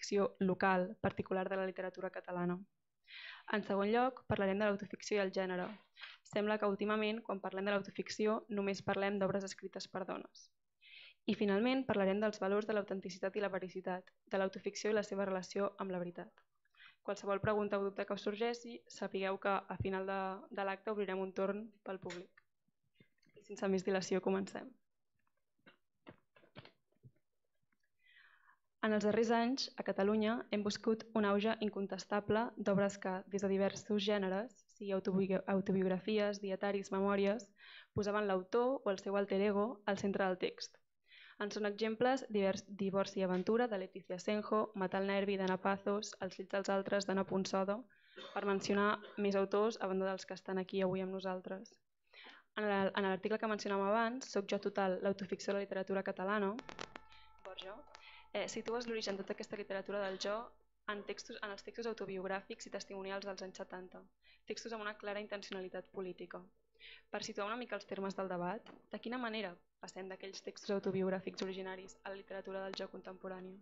l'autoficció local, particular de la literatura catalana. En segon lloc, parlarem de l'autoficció i el gènere. Sembla que últimament, quan parlem de l'autoficció, només parlem d'obres escrites per dones. I finalment parlarem dels valors de l'autenticitat i la vericitat, de l'autoficció i la seva relació amb la veritat. Qualsevol pregunta o dubte que us sorgeixi, sapigueu que a final de l'acte obrirem un torn pel públic. I sense més dilació, comencem. En els darrers anys, a Catalunya, hem viscut un auge incontestable d'obres que, des de diversos gèneres, sigui autobiografies, dietaris, memòries, posaven l'autor o el seu alter ego al centre del text. En són exemples Divorci i aventura, de Leticia Senjo, Matar el nervi, d'Anna Pazos, Els fills dels altres, d'Anna Ponsoda, per mencionar més autors a banda dels que estan aquí avui amb nosaltres. En l'article que mencionàvem abans, Soc jo total, l'autoficció de la literatura catalana, Borja, situes l'origen de tota aquesta literatura del jo en els textos autobiogràfics i testimonials dels anys 70, textos amb una clara intencionalitat política. Per situar una mica els termes del debat, de quina manera passem d'aquells textos autobiogràfics originaris a la literatura del jo contemporània?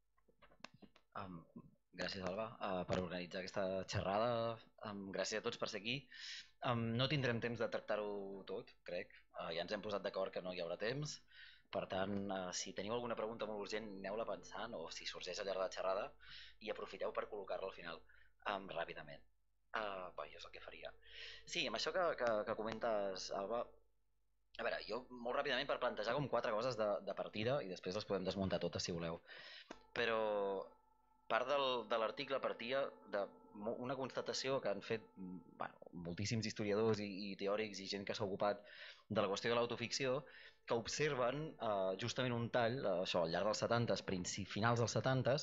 Gràcies, Alba, per organitzar aquesta xerrada. Gràcies a tots per ser aquí. No tindrem temps de tractar-ho tot, crec. Ja ens hem posat d'acord que no hi haurà temps. Per tant, si teniu alguna pregunta molt urgent, aneu-la pensant, o si sorgeix al llarg de la xerrada, i aprofiteu per col·locar-la al final, ràpidament. Jo és el que faria. Sí, amb això que comentes, Alba, a veure, jo molt ràpidament per plantejar com 4 coses de partida, i després les podem desmuntar totes si voleu, però part de l'article partia d'una constatació que han fet moltíssims historiadors i teòrics i gent que s'ha ocupat de la qüestió de l'autoficció, que observen justament un tall, això al llarg dels 70s, finals dels 70s,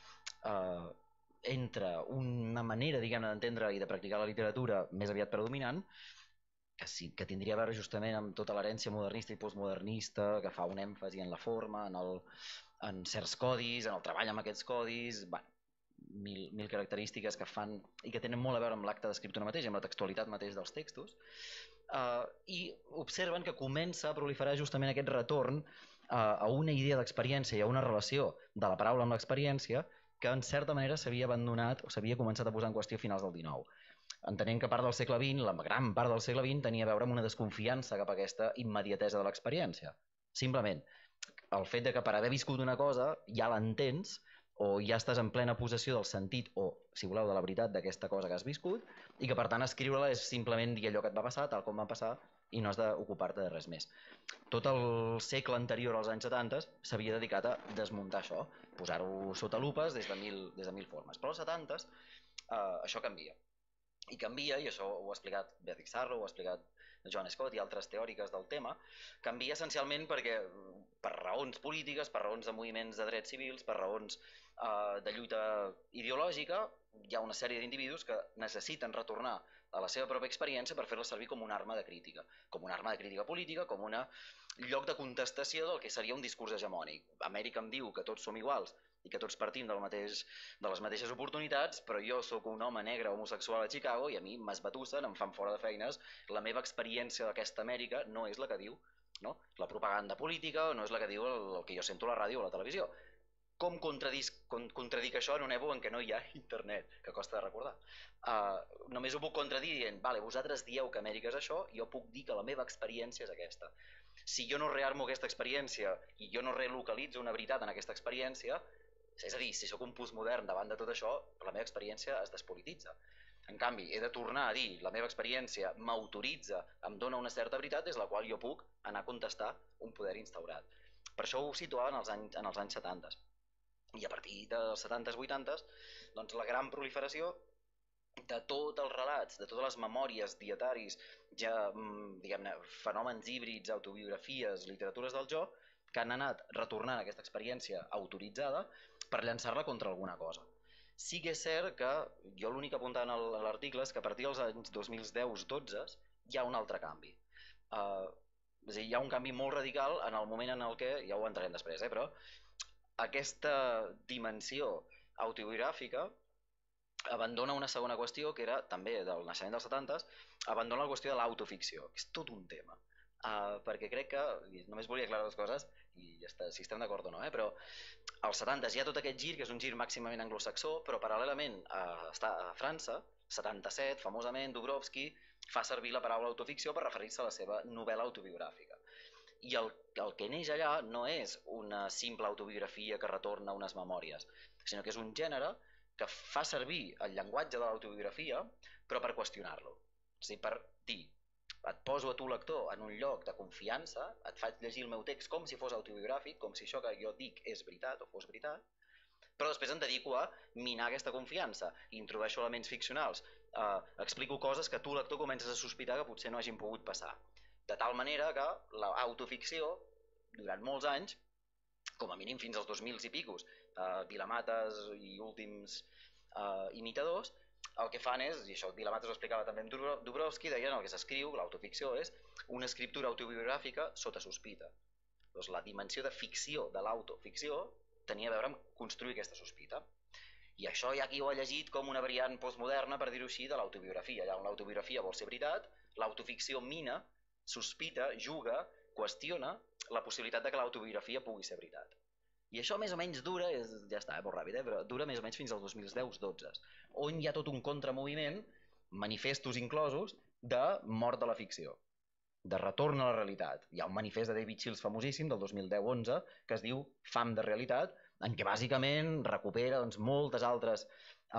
entre una manera, diguem-ne, d'entendre i de practicar la literatura més aviat predominant, que tindria a veure justament amb tota l'herència modernista i postmodernista, que fa un èmfasi en la forma, en certs codis, en el treball amb aquests codis, mil característiques que fan i que tenen molt a veure amb l'acte d'escriptura mateix, amb la textualitat mateix dels textos, i observen que comença a proliferar justament aquest retorn a una idea d'experiència i a una relació de la paraula amb l'experiència que en certa manera s'havia abandonat o s'havia començat a posar en qüestió a finals del XIX. Entenent que part del segle XX, la gran part del segle XX, tenia a veure amb una desconfiança cap a aquesta immediatesa de l'experiència. Simplement, el fet de que per haver viscut una cosa ja l'entens o ja estàs en plena possessió del sentit o, si voleu, de la veritat d'aquesta cosa que has viscut i que per tant escriure-la és simplement dir allò que et va passar, tal com va passar, i no has d'ocupar-te de res més. Tot el segle anterior als anys 70 s'havia dedicat a desmuntar això, posar-ho sota lupes des de mil formes. Però als 70 això canvia. I canvia, i això ho ha explicat Beatrix Sarlo, ho ha explicat Joan Scott i altres teòriques del tema, canvia essencialment perquè per raons polítiques, per raons de moviments de drets civils, per raons de lluita ideològica, hi ha una sèrie d'individus que necessiten retornar a la seva pròpia experiència per fer-la servir com una arma de crítica política, com un lloc de contestació del que seria un discurs hegemònic. Amèrica em diu que tots som iguals i que tots partim de les mateixes oportunitats, però jo sóc un home negre homosexual a Chicago i a mi m'esbatussen, em fan fora de feines, la meva experiència d'aquesta Amèrica no és la que diu la propaganda política, no és la que diu el que jo sento a la ràdio o a la televisió. Com contradic això en una època en què no hi ha internet, que costa de recordar? Només ho puc contradir dient, vale, vosaltres dieu que Amèrica és això, jo puc dir que la meva experiència és aquesta. Si jo no rearmo aquesta experiència i jo no relocalitzo una veritat en aquesta experiència, és a dir, si sóc un postmodern davant de tot això, la meva experiència es despolititza. En canvi, he de tornar a dir la meva experiència m'autoritza, em dona una certa veritat des de la qual jo puc anar a contestar un poder instaurat. Per això ho situava en els anys 70. I a partir dels 70s, 80s, doncs la gran proliferació de tots els relats, de totes les memòries, dietaris, ja, diguem-ne, fenòmens híbrids, autobiografies, literatures del jo, que han anat retornant aquesta experiència autoritzada per llançar-la contra alguna cosa. Sí que és cert que jo l'únic que apuntava a l'article és que a partir dels anys 2010-12 hi ha un altre canvi. És a dir, hi ha un canvi molt radical en el moment en el que, ja ho entrarem després, però aquesta dimensió autobiogràfica abandona una segona qüestió que era també del naixement dels 70s, abandona la qüestió de l'autoficció, que és tot un tema. Perquè crec que, només volia aclarar dues coses, i ja està, si estem d'acord o no, però als 70 hi ha tot aquest gir, que és un gir màximament anglosaxó, però paral·lelament està a França, 77, famosament, Dubrovsky fa servir la paraula autoficció per referir-se a la seva novel·la autobiogràfica. I el que neix allà no és una simple autobiografia que retorna a unes memòries, sinó que és un gènere que fa servir el llenguatge de l'autobiografia, però per qüestionar-lo. És a dir, per dir, et poso a tu lector en un lloc de confiança, et faig llegir el meu text com si fos autobiogràfic, com si això que jo dic és veritat o fos veritat, però després em dedico a minar aquesta confiança, introdueixo elements ficcionals, explico coses que tu lector comences a sospitar que potser no hagin pogut passar. De tal manera que l'autoficció, durant molts anys, com a mínim fins als 2000 i picos, Vilamatas i últims imitadors, el que fan és, i això Vilamatas ho explicava també amb Dubrovsky, deien el que s'escriu, l'autoficció és una escriptura autobiogràfica sota sospita. Doncs la dimensió de ficció de l'autoficció tenia a veure amb construir aquesta sospita. I això hi ha qui ho ha llegit com una variant postmoderna, per dir-ho així, de l'autobiografia. Allà on l'autobiografia vol ser veritat, l'autoficció mina, sospita, juga, qüestiona la possibilitat de que l'autobiografia pugui ser veritat. I això més o menys dura, ja està, molt ràpid, però dura més o menys fins als 2010-12, on hi ha tot un contramoviment, manifestos inclosos, de mort de la ficció, de retorn a la realitat. Hi ha un manifest de David Shields famosíssim del 2010-11 que es diu Fam de realitat, en què bàsicament recupera moltes altres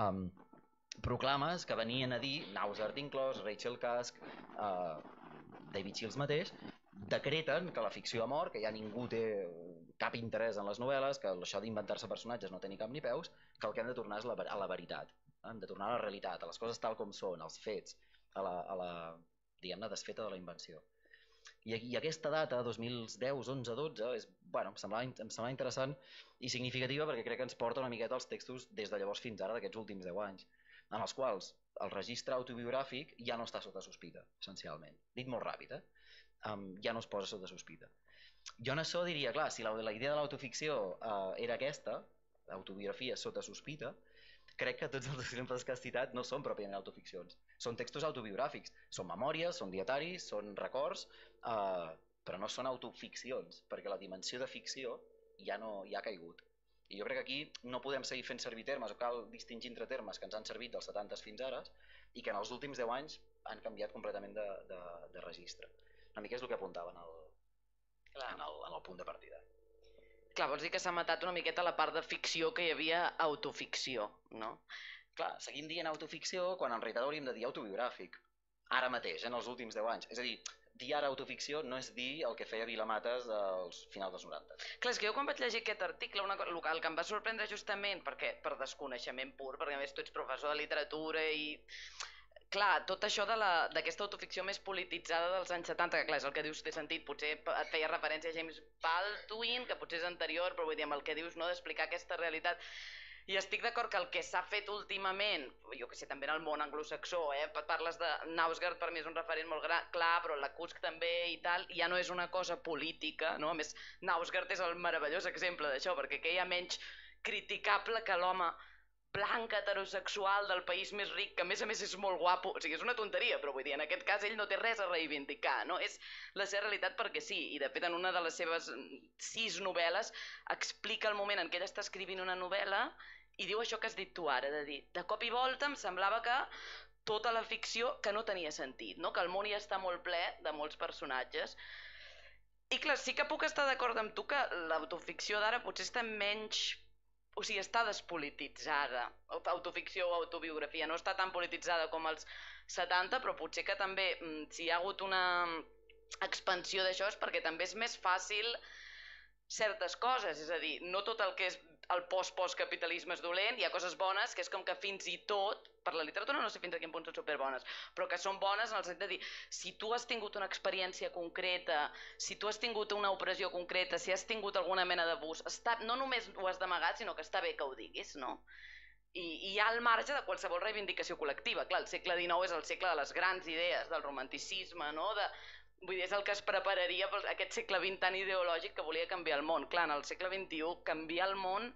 proclames que venien a dir, Nausart inclòs, Rachel Cusk, David Shields mateix, decreten que la ficció ha mort, que ja ningú té cap interès en les novel·les, que això d'inventar-se personatges no té ni cap ni peus, que el que hem de tornar és a la veritat, hem de tornar a la realitat, a les coses tal com són, als fets, a la diguem-ne, desfeta de la invenció. I aquesta data, 2010, 11, 12, em semblava interessant i significativa perquè crec que ens porta una miqueta als textos des de llavors fins ara, d'aquests últims 10 anys, en els quals el registre autobiogràfic ja no està sota sospita, essencialment. Dit molt ràpid, ja no es posa sota sospita. Jo en això diria, clar, si la idea de l'autoficció era aquesta, autobiografia sota sospita, crec que tots els exemples que has citat no són pròpiament autoficcions, són textos autobiogràfics, són memòries, són dietaris, són records, però no són autoficcions, perquè la dimensió de ficció ja ha caigut. I jo crec que aquí no podem seguir fent servir termes, o cal distingir entre termes que ens han servit dels 70 fins ara i que en els últims 10 anys han canviat completament de registre. Una mica és el que apuntava en el punt de partida. Clar, vols dir que s'ha matat una miqueta la part de ficció que hi havia autoficció, no? Clar, seguim dient autoficció quan en realitat hauríem de dir autobiogràfic. Ara mateix, en els últims 10 anys. És a dir, dir ara autoficció no és dir el que feia Vilamatas als finals dels 90. Clar, és que jo quan vaig llegir aquest article, el que em va sorprendre justament, perquè per desconeixement pur, perquè a més tu ets professor de literatura i... Clar, tot això d'aquesta autoficció més polititzada dels anys 70, que clar, és el que dius, té sentit, potser et feia referència a James Baldwin, que potser és anterior, però vull dir, amb el que dius, no, d'explicar aquesta realitat. I estic d'acord que el que s'ha fet últimament, jo que sé, també en el món anglosaxó, parles de Nausgard, per mi és un referent molt clar, però la Cusk també i tal, ja no és una cosa política, no? A més, Nausgard és el meravellós exemple d'això, perquè què hi ha menys criticable que l'home blanc, heterosexual del país més ric, que a més és molt guapo, o sigui, és una tonteria, però vull dir, en aquest cas ell no té res a reivindicar, no? És la seva realitat perquè sí, i de fet en una de les seves 6 novel·les explica el moment en què ell està escrivint una novel·la i diu això que has dit tu ara, de dir, de cop i volta em semblava que tota la ficció que no tenia sentit, no? Que el món ja està molt ple de molts personatges. I clar, sí que puc estar d'acord amb tu que l'autoficció d'ara potser està menys... O sigui, està despolititzada, autoficció o autobiografia, no està tan polititzada com els 70, però potser que també, si hi ha hagut una expansió d'això és perquè també és més fàcil certes coses, és a dir, no tot el que és el post-capitalisme és dolent, hi ha coses bones que és com que fins i tot, per la literatura no sé fins a quin punt són superbones, però que són bones en el sentit de dir, si tu has tingut una experiència concreta, si tu has tingut una opressió concreta, si has tingut alguna mena d'abús, no només ho has d'amagar, sinó que està bé que ho diguis, no? I hi ha al marge de qualsevol reivindicació col·lectiva. Clar, el segle XIX és el segle de les grans idees, del romanticisme, no? Vull dir, és el que es prepararia per aquest segle XX tan ideològic que volia canviar el món. Clar, en el segle XXI canviar el món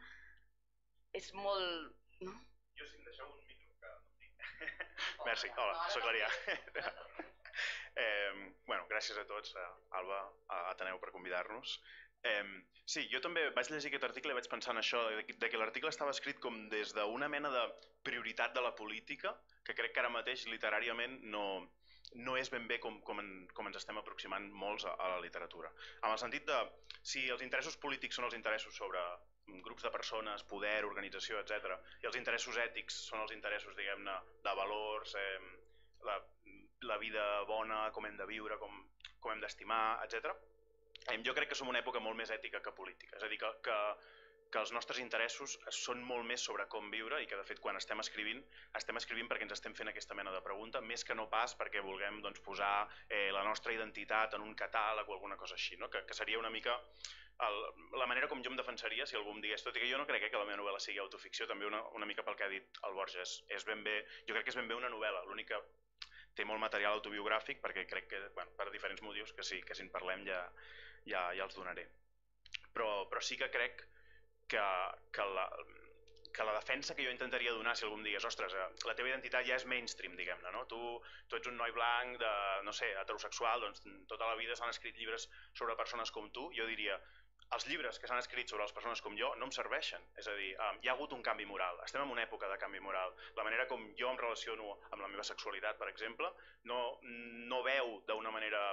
és molt... No? Jo, si em deixeu un micro, que no tinc. Merci, hola, soc l'Arià. Bueno, gràcies a tots, Alba, a Ateneu per convidar-nos. Sí, jo també vaig llegir aquest article i vaig pensar en això, de que l'article estava escrit com des d'una mena de prioritat de la política, que crec que ara mateix literàriament no és ben bé com ens estem aproximant molts a la literatura. En el sentit de, si els interessos polítics són els interessos sobre grups de persones, poder, organització, etc., i els interessos ètics són els interessos, diguem-ne, de valors, la vida bona, com hem de viure, com hem d'estimar, etc., jo crec que som una època molt més ètica que política. És a dir, que els nostres interessos són molt més sobre com viure i que, de fet, quan estem escrivint perquè ens estem fent aquesta mena de pregunta, més que no pas perquè vulguem posar la nostra identitat en un catàleg o alguna cosa així, no? Que seria una mica la manera com jo em defensaria si algú em digués, tot i que jo no crec que la meva novel·la sigui autoficció, també una mica pel que ha dit el Borges, jo crec que és ben bé una novel·la, l'únic que té molt material autobiogràfic, perquè crec que, per diferents motius, que sí, que si en parlem ja els donaré. Però sí que crec que la defensa que jo intentaria donar si algú em digués, ostres, la teva identitat ja és mainstream, diguem-ne, no? Tu ets un noi blanc, no sé, heterosexual, doncs tota la vida s'han escrit llibres sobre persones com tu, jo diria, els llibres que s'han escrit sobre les persones com jo no em serveixen, és a dir, hi ha hagut un canvi moral, estem en una època de canvi moral, la manera com jo em relaciono amb la meva sexualitat, per exemple, no veu d'una manera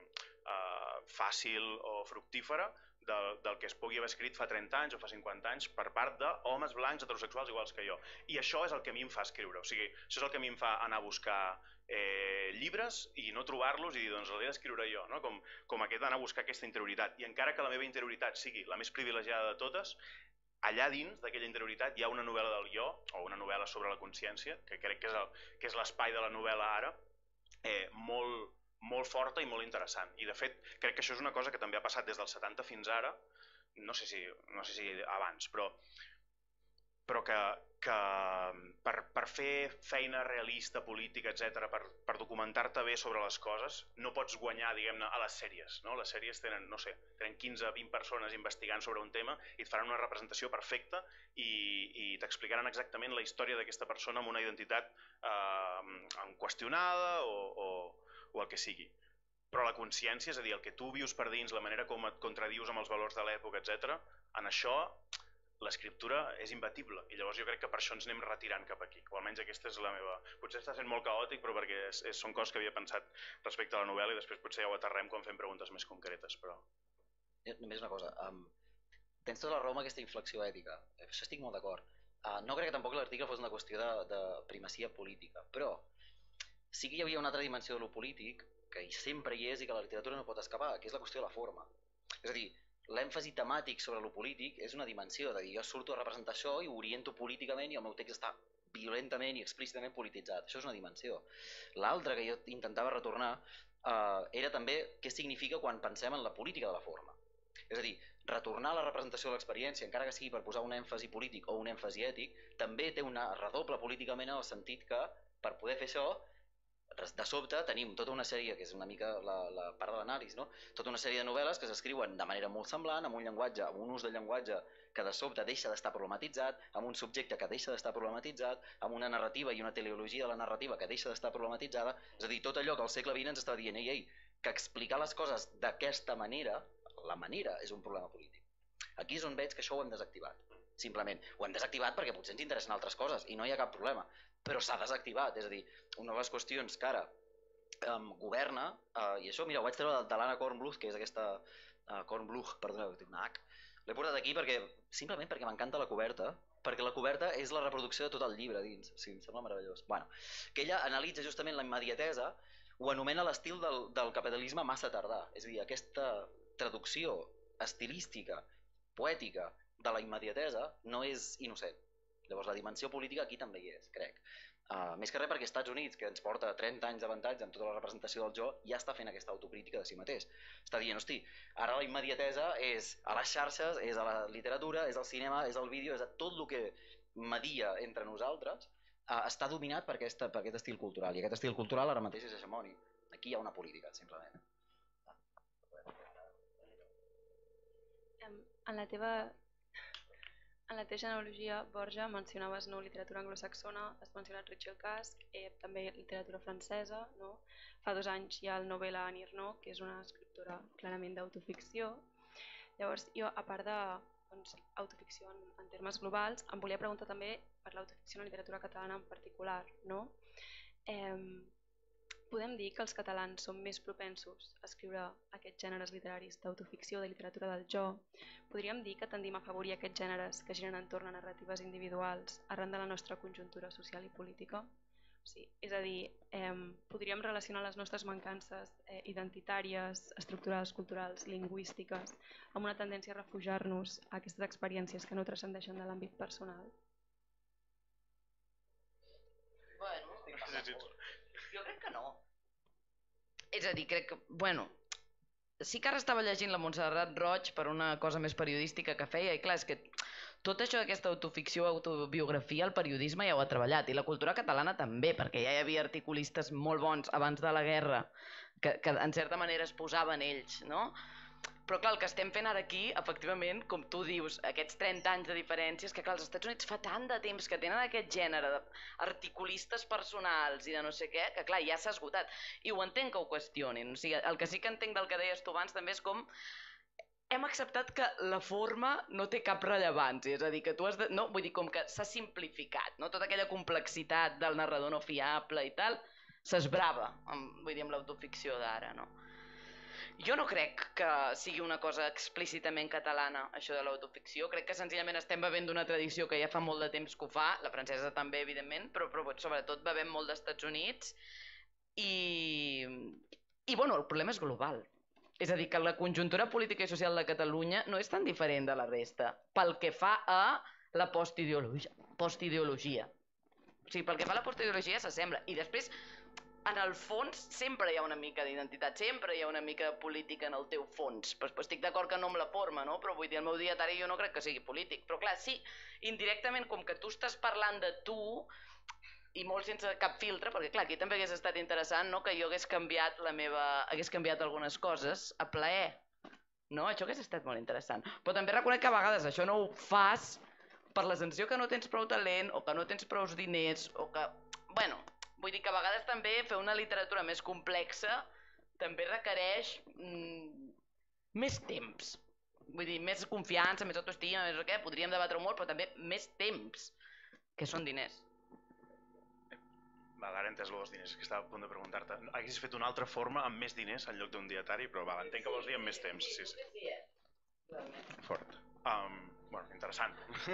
fàcil o fructífera del que es pugui haver escrit fa 30 anys o fa 50 anys per part d'homes blancs heterosexuals iguals que jo. I això és el que a mi em fa escriure, o sigui, això és el que a mi em fa anar a buscar llibres i no trobar-los i dir, doncs l'he d'escriure jo, no? Com aquest d'anar a buscar aquesta interioritat. I encara que la meva interioritat sigui la més privilegiada de totes, allà dins d'aquella interioritat hi ha una novel·la del jo, o una novel·la sobre la consciència, que crec que és l'espai de la novel·la ara, molt forta i molt interessant. I de fet, crec que això és una cosa que també ha passat des dels 70 fins ara, no sé si abans, però que per fer feina realista, política, etc., per documentar-te bé sobre les coses, no pots guanyar, diguem-ne, a les sèries. No? Les sèries tenen 15-20 persones investigant sobre un tema i et faran una representació perfecta i t'explicaran exactament la història d'aquesta persona amb una identitat qüestionada o el que sigui. Però la consciència, és a dir, el que tu vius per dins, la manera com et contradius amb els valors de l'època, etc., en això l'escriptura és imbatible. I llavors jo crec que per això ens anem retirant cap aquí. O almenys aquesta és la meva... Potser està sent molt caòtic, però perquè són coses que havia pensat respecte a la novel·la i després potser ja ho aterrem quan fem preguntes més concretes, però... Només una cosa. Tens tota la raó amb aquesta inflexió ètica. Això estic molt d'acord. No crec que tampoc l'article fos una qüestió de primacia política, però sí que hi havia una altra dimensió de lo polític que sempre hi és i que la literatura no pot escapar, que és la qüestió de la forma. És a dir, l'èmfasi temàtic sobre lo polític és una dimensió, de dir, jo surto a representar això i ho oriento políticament i el meu text està violentament i explícitament polititzat. Això és una dimensió. L'altra que jo intentava retornar era també què significa quan pensem en la política de la forma. És a dir, retornar a la representació de l'experiència, encara que sigui per posar un èmfasi polític o un èmfasi ètic, també té una redoble políticament en el sentit que per poder fer això de sobte tenim tota una sèrie, que és una mica la part de l'anàlisi, no? Tota una sèrie de novel·les que s'escriuen de manera molt semblant, amb un llenguatge, amb un ús del llenguatge que de sobte deixa d'estar problematitzat, amb un subjecte que deixa d'estar problematitzat, amb una narrativa i una teleologia de la narrativa que deixa d'estar problematitzada, és a dir, tot allò que al segle XX ens està dient, ei, que explicar les coses d'aquesta manera, la manera és un problema polític. Aquí és on veig que això ho hem desactivat. Simplement, ho hem desactivat perquè potser ens interessen altres coses i no hi ha cap problema, però s'ha desactivat, és a dir, una de les qüestions que ara governa, i això, mira, ho vaig treure de l'Anna Kornbluth, que és aquesta Kornbluth, perdoneu, té una H, l'he portat aquí simplement perquè m'encanta la coberta, perquè la coberta és la reproducció de tot el llibre dins, sí, em sembla meravellós. Bueno, que ella analitza justament la immediatesa, ho anomena l'estil del capitalisme massa tardà, és a dir, aquesta traducció estilística, poètica, de la immediatesa no és innocent. Llavors la dimensió política aquí també hi és, crec. Més que res perquè als Estats Units, que ens porta 30 anys d'avantatge en tota la representació del jo, ja està fent aquesta autocrítica de si mateix. Està dient, hosti, ara la immediatesa és a les xarxes, és a la literatura, és al cinema, és al vídeo, és a tot el que media entre nosaltres, està dominat per aquest estil cultural. I aquest estil cultural ara mateix és hegemònic. Aquí hi ha una política, simplement. En la teva genealogia, Borja, mencionaves literatura anglosaxona, has mencionat Rachel Cusk, també literatura francesa. Fa 2 anys hi ha el Nobel a Annie Ernaux, que és una escriptora clarament d'autoficció. Llavors, jo, a part de autoficció en termes globals, em volia preguntar també per l'autoficció en la literatura catalana en particular. No? Podem dir que els catalans som més propensos a escriure aquests gèneres literaris d'autoficció, de literatura del jo. Podríem dir que tendim a afavorir aquests gèneres que giren entorn a narratives individuals arran de la nostra conjuntura social i política. Sí, és a dir, podríem relacionar les nostres mancances identitàries, estructurals, culturals, lingüístiques, amb una tendència a refugiar-nos a aquestes experiències que no transcendeixen de l'àmbit personal. Bueno, jo crec que no. És a dir, crec que, bueno, sí que ara estava llegint la Montserrat Roig per una cosa més periodística que feia, i clar, és que tot això d'aquesta autoficció, autobiografia, el periodisme ja ho ha treballat, i la cultura catalana també, perquè ja hi havia articulistes molt bons abans de la guerra, que en certa manera es posaven ells, no? Però clar, el que estem fent ara aquí, efectivament, com tu dius, aquests 30 anys de diferències, que clar, els Estats Units fa tant de temps que tenen aquest gènere d'articulistes personals i de no sé què, que clar, ja s'ha esgotat. I ho entenc que ho qüestionin. O sigui, el que sí que entenc del que deies tu abans també és com hem acceptat que la forma no té cap rellevància, és a dir, que tu has de... No, vull dir, com que s'ha simplificat, no? Tota aquella complexitat del narrador no fiable i tal, s'esbrava, vull dir, amb l'autoficció d'ara, no? Jo no crec que sigui una cosa explícitament catalana, això de l'autoficció. Crec que senzillament estem bevent d'una tradició que ja fa molt de temps que ho fa, la francesa també, evidentment, però sobretot bevem molt d'Estats Units. I bueno, el problema és global. És a dir, que la conjuntura política i social de Catalunya no és tan diferent de la resta, pel que fa a la postideologia. O sigui, pel que fa a la postideologia s'assembla. I després, en el fons, sempre hi ha una mica d'identitat, sempre hi ha una mica de política en el teu fons. Però estic d'acord que no amb la forma, no? Però vull dir, el meu dietari jo no crec que sigui polític. Però clar, sí, indirectament, com que tu estàs parlant de tu, i molt sense cap filtre, perquè clar, aquí també hagués estat interessant, no?, que jo hagués canviat algunes coses a plaer, no? Això hagués estat molt interessant. Però també reconec que a vegades això no ho fas per la sensació que no tens prou talent o que no tens prou diners o que... Bueno, vull dir que a vegades també fer una literatura més complexa també requereix més temps. Vull dir, més confiança, més autoestima, més què, podríem debatre molt, però també més temps, que són diners. Val, ara he entès els diners, que estava a punt de preguntar-te. Haguessis fet una altra forma amb més diners en lloc d'un dietari, però val, entenc que vols dir amb més temps. Sí, sí. Fort. Bueno, interessant.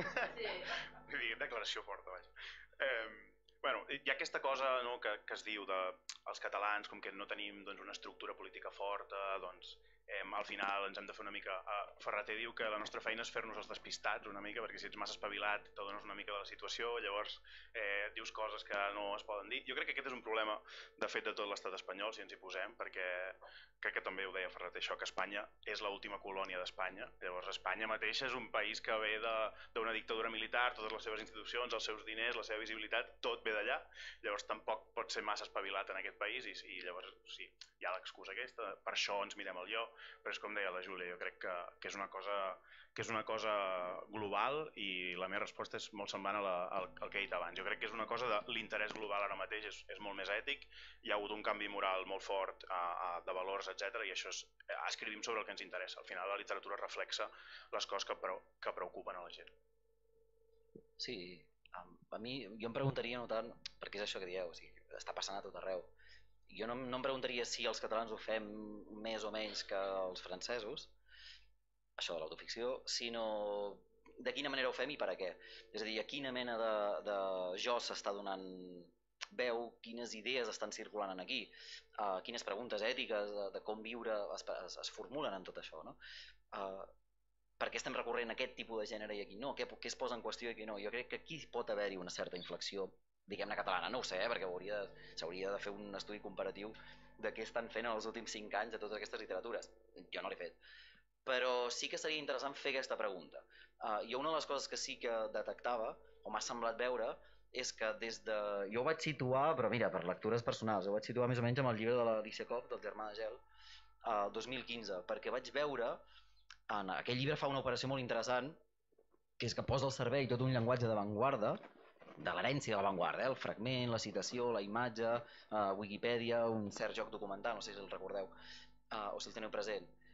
Sí. Declaració forta, vaja. Bueno, hi ha aquesta cosa, no, que es diu dels catalans, com que no tenim doncs, una estructura política forta, doncs al final ens hem de fer una mica... Ferreter diu que la nostra feina és fer-nos els despistats una mica, perquè si ets massa espavilat t'adones una mica de la situació, llavors dius coses que no es poden dir. Jo crec que aquest és un problema, de fet, de tot l'estat espanyol, si ens hi posem, perquè crec que també ho deia Ferreter, això, que Espanya és l'última colònia d'Espanya. Llavors Espanya mateixa és un país que ve d'una dictadura militar, totes les seves institucions, els seus diners, la seva visibilitat, tot ve d'allà. Llavors tampoc pot ser massa espavilat en aquest país i llavors sí, hi ha l'excusa aquesta, per això ens mirem el jo, però és com deia la Júlia, jo crec que és una cosa global i la meva resposta és molt semblant al que he dit abans. Jo crec que és una cosa de l'interès global ara mateix és molt més ètic, hi ha hagut un canvi moral molt fort de valors, etc. I això escrivim sobre el que ens interessa. Al final la literatura reflexa les coses que preocupen a la gent. Sí, a mi jo em preguntaria no tant, perquè és això que dieu, o sigui, està passant a tot arreu. Jo no em preguntaria si els catalans ho fem més o menys que els francesos, això de l'autoficció, sinó de quina manera ho fem i per a què. És a dir, a quina mena de jo s'està donant veu, quines idees estan circulant aquí, quines preguntes ètiques de com viure es formulen en tot això, no? Per què estem recorrent a aquest tipus de gènere i aquí no? Què es posa en qüestió i què no? Jo crec que aquí pot haver-hi una certa inflexió, diguem-ne catalana, no ho sé, perquè s'hauria de fer un estudi comparatiu de què estan fent en els últims 5 anys de totes aquestes literatures. Jo no l'he fet. Però sí que seria interessant fer aquesta pregunta. Jo una de les coses que sí que detectava, o m'ha semblat veure, és que des de... Jo ho vaig situar, però mira, per lectures personals, ho vaig situar més o menys amb el llibre de l'Alicia Cobb, del germà de Gel, el 2015, perquè vaig veure, en aquell llibre fa una operació molt interessant, que és que posa al servei tot un llenguatge d'avantguarda, de l'herència de l'avantguarda, el fragment, la citació, la imatge, Wikipedia, un cert joc documental, no sé si el recordeu, o si el teniu present,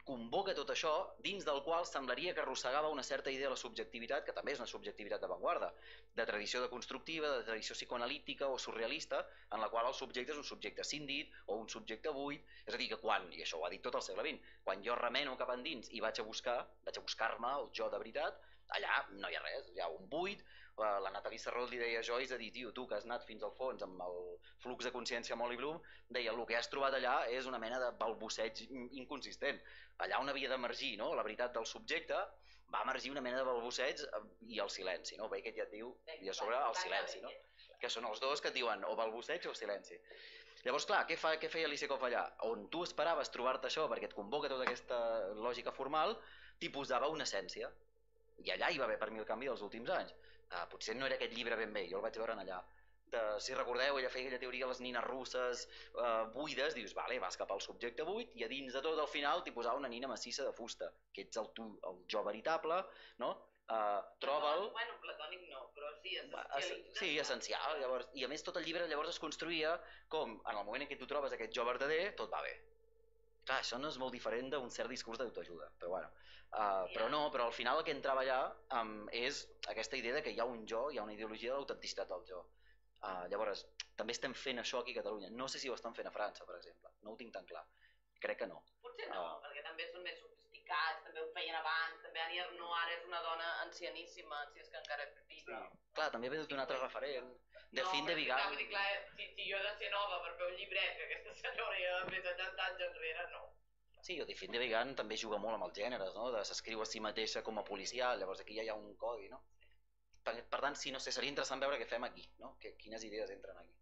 convoca tot això dins del qual semblaria que arrossegava una certa idea de la subjectivitat, que també és una subjectivitat d'avantguarda, de tradició deconstructiva, de tradició psicoanalítica o surrealista, en la qual el subjecte és un subjecte cíndid o un subjecte buit. És a dir, que quan, i això ho ha dit tot el segle XX, quan jo remeno cap endins i vaig a buscar-me el jo de veritat, allà no hi ha res, hi ha un buit. La Nathalie Serrault li deia a Joyce de dir, tio, tu que has anat fins al fons amb el flux de consciència Molly Bloom, deia, el que has trobat allà és una mena de balbuceig inconsistent. Allà on havia d'emergir, no?, la veritat del subjecte, va emergir una mena de balbuceig i el silenci, no? Beckett ja et diu, i a sobre el silenci, no? Que són els dos que et diuen o balbuceig o silenci. Llavors, clar, què feia Lisekov allà? On tu esperaves trobar-te això perquè et convoca tota aquesta lògica formal, t'hi posava una essència. I allà hi va haver per mi el canvi dels últims anys. Potser no era aquest llibre ben bé, jo el vaig veure allà. Si recordeu, ella feia aquella teoria de les nines russes buides, dius, vale, vas cap al subjecte buit i a dins de tot al final t'hi posava una nina massissa de fusta, que ets el jo veritable, no? Troba'l... Bueno, platònic no, però sí, sí, essencial. Llavors, i a més tot el llibre llavors es construïa com, en el moment en què tu trobes aquest jo verdader, tot va bé. Clar, això no és molt diferent d'un cert discurs d'autoajuda, però bueno. Però al final el que entrava allà és aquesta idea de que hi ha un jo, hi ha una ideologia de l'autenticitat del jo. Llavors, també estem fent això aquí a Catalunya. No sé si ho estan fent a França, per exemple. No ho tinc tan clar. Crec que no. Potser no, perquè també són més sofisticats, també ho feien abans, també Annie Ernaux ara és una dona ancianíssima, si és que encara és viva. Clar, també ve d'un altre referent. Delphine de Vigan. Clar, si jo he de ser nova per fer un llibret, que aquesta senyora ja ha fet 70 anys enrere, no. Sí, o Delphine de Vigan també juga molt amb els gèneres, no? S'escriu a si mateixa com a policial, llavors aquí ja hi ha un codi, no? Per tant, sí, no sé, seria interessant veure què fem aquí, no? Quines idees entren aquí.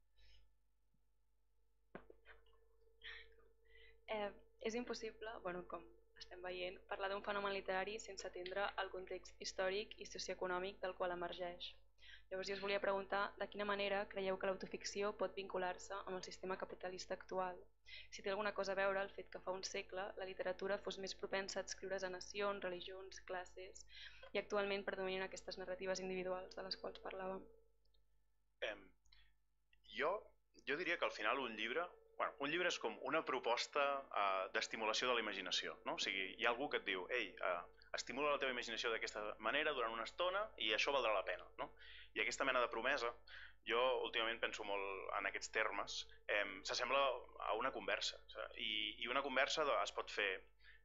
És impossible, com estem veient, parlar d'un fenomen literari sense atendre el context històric i socioeconòmic del qual emergeix. Llavors jo us volia preguntar de quina manera creieu que l'autoficció pot vincular-se amb el sistema capitalista actual. Si té alguna cosa a veure el fet que fa un segle la literatura fos més propensa a adscriure's a nacions, religions, classes i actualment predominen aquestes narratives individuals de les quals parlàvem. Jo diria que al final un llibre és com una proposta d'estimulació de la imaginació, no? O sigui, hi ha algú que et diu, ei, estimula la teva imaginació d'aquesta manera durant una estona i això valdrà la pena, no? I aquesta mena de promesa, jo últimament penso molt en aquests termes, s'assembla a una conversa. I una conversa es pot fer,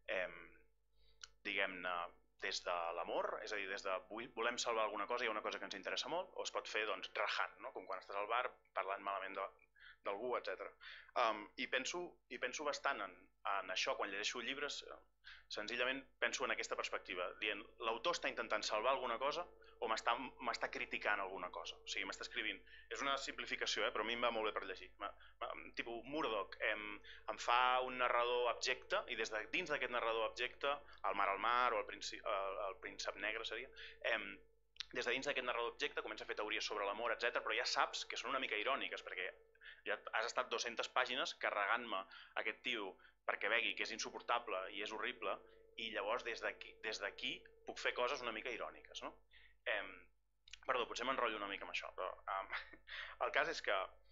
diguem-ne, des de l'amor, és a dir, des de volem salvar alguna cosa, hi ha una cosa que ens interessa molt, o es pot fer, doncs, rajant, no? Com quan estàs al bar parlant malament d'algú, etc. I penso bastant en això, quan llegeixo llibres, senzillament penso en aquesta perspectiva, dient, l'autor està intentant salvar alguna cosa o m'està criticant alguna cosa. O sigui, m'està escrivint. És una simplificació, però a mi em va molt bé per llegir. Tipus Murdoch em fa un narrador abjecte i des de dins d'aquest narrador abjecte, el mar o el príncep negre seria, des de dins d'aquest narrador objecte comença a fer teories sobre l'amor, etc. Però ja saps que són una mica iròniques, perquè ja has estat 200 pàgines carregant-me aquest tio perquè vegi que és insuportable i és horrible, i llavors des d'aquí puc fer coses una mica iròniques, no? Perdó, potser m'enrotllo una mica amb això, però el cas és que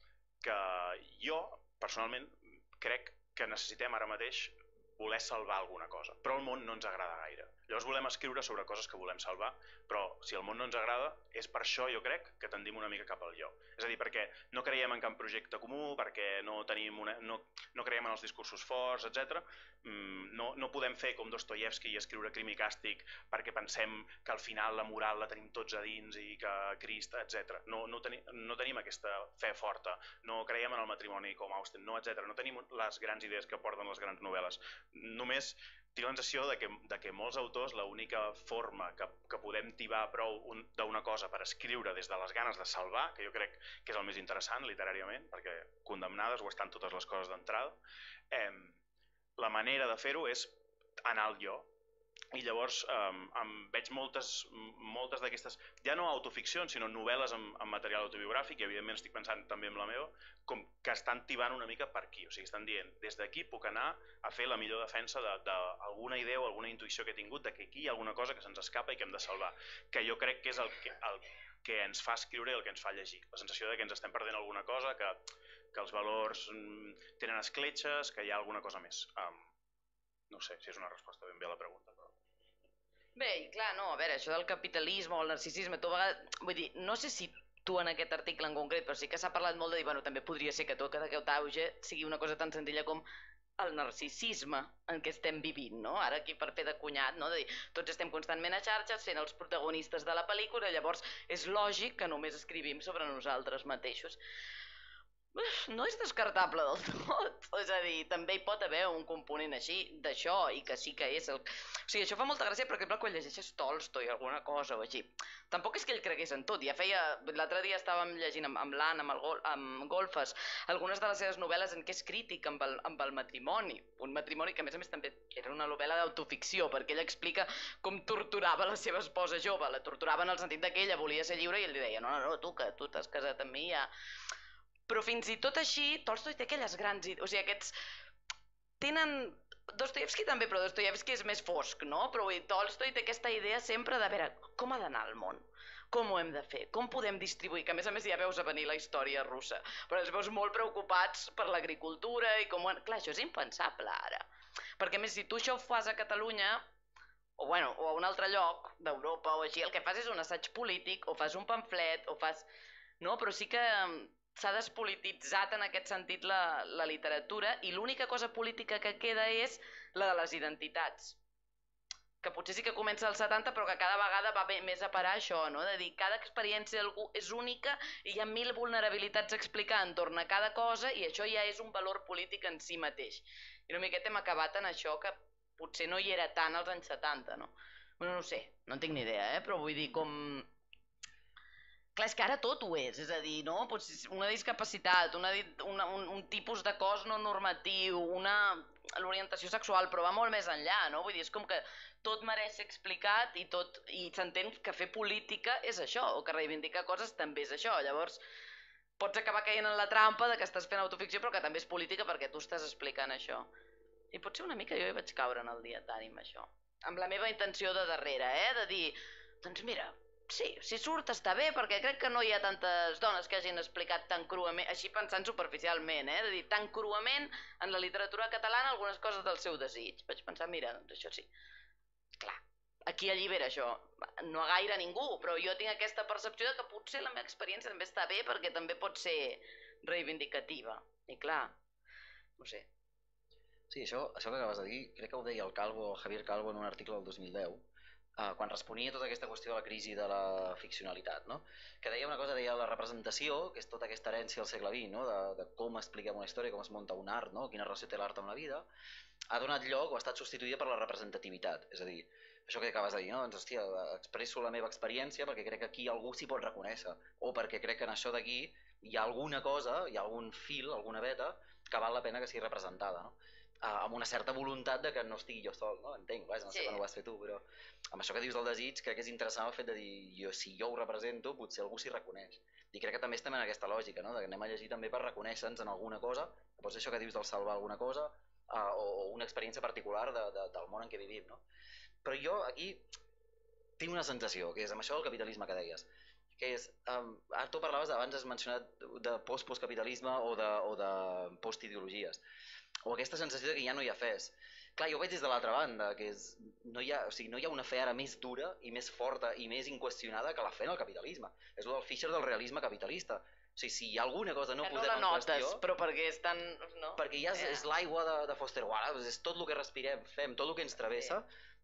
jo, personalment, crec que necessitem ara mateix voler salvar alguna cosa, però el món no ens agrada gaire. Llavors volem escriure sobre coses que volem salvar, però si el món no ens agrada, és per això, jo crec, que tendim una mica cap al jo. És a dir, perquè no creiem en cap projecte comú, perquè no creiem en els discursos forts, etc. No podem fer com Dostoievski i escriure crim i càstig perquè pensem que al final la moral la tenim tots a dins i que Crist, etc. No tenim aquesta fe forta, no creiem en el matrimoni com Austen, etc. No tenim les grans idees que porten les grans novel·les. Només tinc la sensació que molts autors l'única forma que podem tibar prou d'una cosa per escriure des de les ganes de salvar, que jo crec que és el més interessant literàriament, perquè condemnades ho estan totes les coses d'entrada, la manera de fer-ho és anar al jo. I llavors veig moltes d'aquestes, ja no autoficcions, sinó novel·les amb material autobiogràfic, i evidentment estic pensant també en la meva, com que estan tibant una mica per aquí. O sigui, estan dient, des d'aquí puc anar a fer la millor defensa d'alguna idea o alguna intuïció que he tingut de que aquí hi ha alguna cosa que se'ns escapa i que hem de salvar. Que jo crec que és el que ens fa escriure i el que ens fa llegir. La sensació de que ens estem perdent alguna cosa, que els valors tenen escletxes, que hi ha alguna cosa més. No sé si és una resposta ben bé a la pregunta, però... Bé, i clar, no, a veure, això del capitalisme o el narcisisme, tu a vegades, vull dir, no sé si tu en aquest article en concret, però sí que s'ha parlat molt de dir, bueno, també podria ser que tot aquest auge sigui una cosa tan senzilla com el narcisisme en què estem vivint, no? Ara aquí per fer de cunyat, no? De dir, tots estem constantment a xarxes sent els protagonistes de la pel·lícula, llavors és lògic que només escrivim sobre nosaltres mateixos. No és descartable del tot, és a dir, també hi pot haver un component així d'això i que sí que és el... O sigui, això fa molta gràcia, per exemple, quan llegeixes Tolstoi o alguna cosa o així. Tampoc és que ell cregués en tot, ja feia... L'altre dia estàvem llegint amb l'Anna, amb Golfes, algunes de les seves novel·les en què és crític amb el matrimoni, un matrimoni que a més també era una novel·la d'autoficció, perquè ell explica com torturava la seva esposa jove, la torturava en el sentit que ella volia ser lliure i ell li deia, no, tu que tu t'has casat amb mi ja... Però fins i tot així, Tolstoi té aquelles grans... O sigui, aquests... Tenen... Dostoyevsky també, però Dostoyevsky és més fosc, no? Però Tolstoi té aquesta idea sempre de veure com ha d'anar el món, com ho hem de fer, com podem distribuir, que a més ja veus a venir la història russa, però els veus molt preocupats per l'agricultura i com... Clar, això és impensable ara. Perquè a més, si tu això ho fas a Catalunya, o a un altre lloc d'Europa o així, el que fas és un assaig polític, o fas un pamflet, o fas... No? Però sí que s'ha despolititzat en aquest sentit la literatura i l'única cosa política que queda és la de les identitats. Que potser sí que comença als 70 però que cada vegada va més a parar això, no? De dir, cada experiència d'algú és única i hi ha 1000 vulnerabilitats a explicar entorn a cada cosa i això ja és un valor polític en si mateix. I una miqueta hem acabat en això que potser no hi era tant als anys 70, no? Bueno, no sé, no en tinc ni idea, però vull dir com... Clar, és que ara tot ho és a dir, no? Una discapacitat, un tipus de cos no normatiu, l'orientació sexual, però va molt més enllà, no? Vull dir, és com que tot mereix ser explicat i s'entén que fer política és això, o que reivindicar coses també és això. Llavors, pots acabar caient en la trampa de que estàs fent autoficció però que també és política perquè tu estàs explicant això. I potser una mica jo hi vaig caure en el dietari amb això. Amb la meva intenció de darrere, de dir, doncs mira, sí, si surt està bé, perquè crec que no hi ha tantes dones que hagin explicat tan cruament, així pensant superficialment, de dir, tan cruament en la literatura catalana algunes coses del seu desig. Vaig pensar, mira, doncs això sí. Clar, aquí allibera això. No a gaire ningú, però jo tinc aquesta percepció de que potser la meva experiència també està bé perquè també pot ser reivindicativa. I clar, no sé. Sí, això que acabes de dir, crec que ho deia el Javier Calvo en un article del 2010, quan responia a tota aquesta qüestió de la crisi de la ficcionalitat, no? Que deia una cosa, deia la representació, que és tota aquesta herència del segle XX, no? De com expliquem una història, com es munta un art, no? Quina relació té l'art amb la vida, ha donat lloc o ha estat substituïda per la representativitat, és a dir, això que acabes de dir, no? Doncs, hòstia, expresso la meva experiència perquè crec que aquí algú s'hi pot reconèixer, o perquè crec que en això d'aquí hi ha alguna cosa, hi ha algun fil, alguna veta, que val la pena que sigui representada, no? Amb una certa voluntat de que no estigui jo sol, no? Entenc, no sé quan ho vas fer tu, però amb això que dius del desig crec que és interessant el fet de dir si jo ho represento potser algú s'hi reconeix i crec que també estem en aquesta lògica, no? De que anem a llegir també per reconèixer-nos en alguna cosa, pot ser això que dius del salvar alguna cosa o una experiència particular del món en què vivim, no? Però jo aquí tinc una sensació, que és amb això del capitalisme que deies, que és, ara tu parlaves abans, has mencionat de postcapitalisme o de postideologies, o aquesta sensació de que ja no hi ha fes. Clar, jo ho veig des de l'altra banda, que és, no hi ha una fe ara més dura i més forta i més inqüestionada que la fe en el capitalisme. És el del Fischer del realisme capitalista. O sigui, si hi ha alguna cosa no posem en qüestió... Que no la notes, però perquè és tan... No? Perquè ja és l'aigua de Foster Wallace, és tot el que respirem, fem, tot el que ens travessa,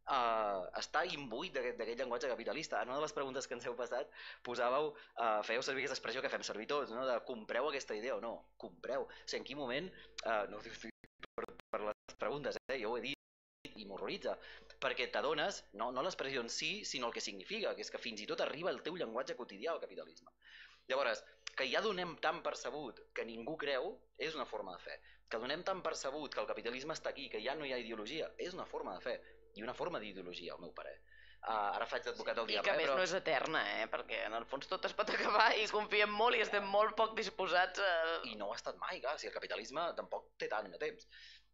està imbuït d'aquest llenguatge capitalista. En una de les preguntes que ens heu passat posàveu, fèieu servir aquesta expressió que fem servir tots, no? De compreu aquesta idea o no, compreu. O sigui, en quin moment, no ho dic per les preguntes, jo ho he dit i m'horroritza, perquè t'adones, no l'expressió en si, sinó el que significa, que és que fins i tot arriba el teu llenguatge quotidià al capitalisme. Llavors, que ja donem tan percebut que ningú creu, és una forma de fe. Que donem tan percebut que el capitalisme està aquí, que ja no hi ha ideologia, és una forma de fe, i una forma d'ideologia, al meu parer. Ara faig d'advocat del diable, I que a més no és eterna, perquè en el fons tot es pot acabar i confiem molt i estem molt poc disposats a... I no ho ha estat mai, clar, si el capitalisme tampoc té tant de temps.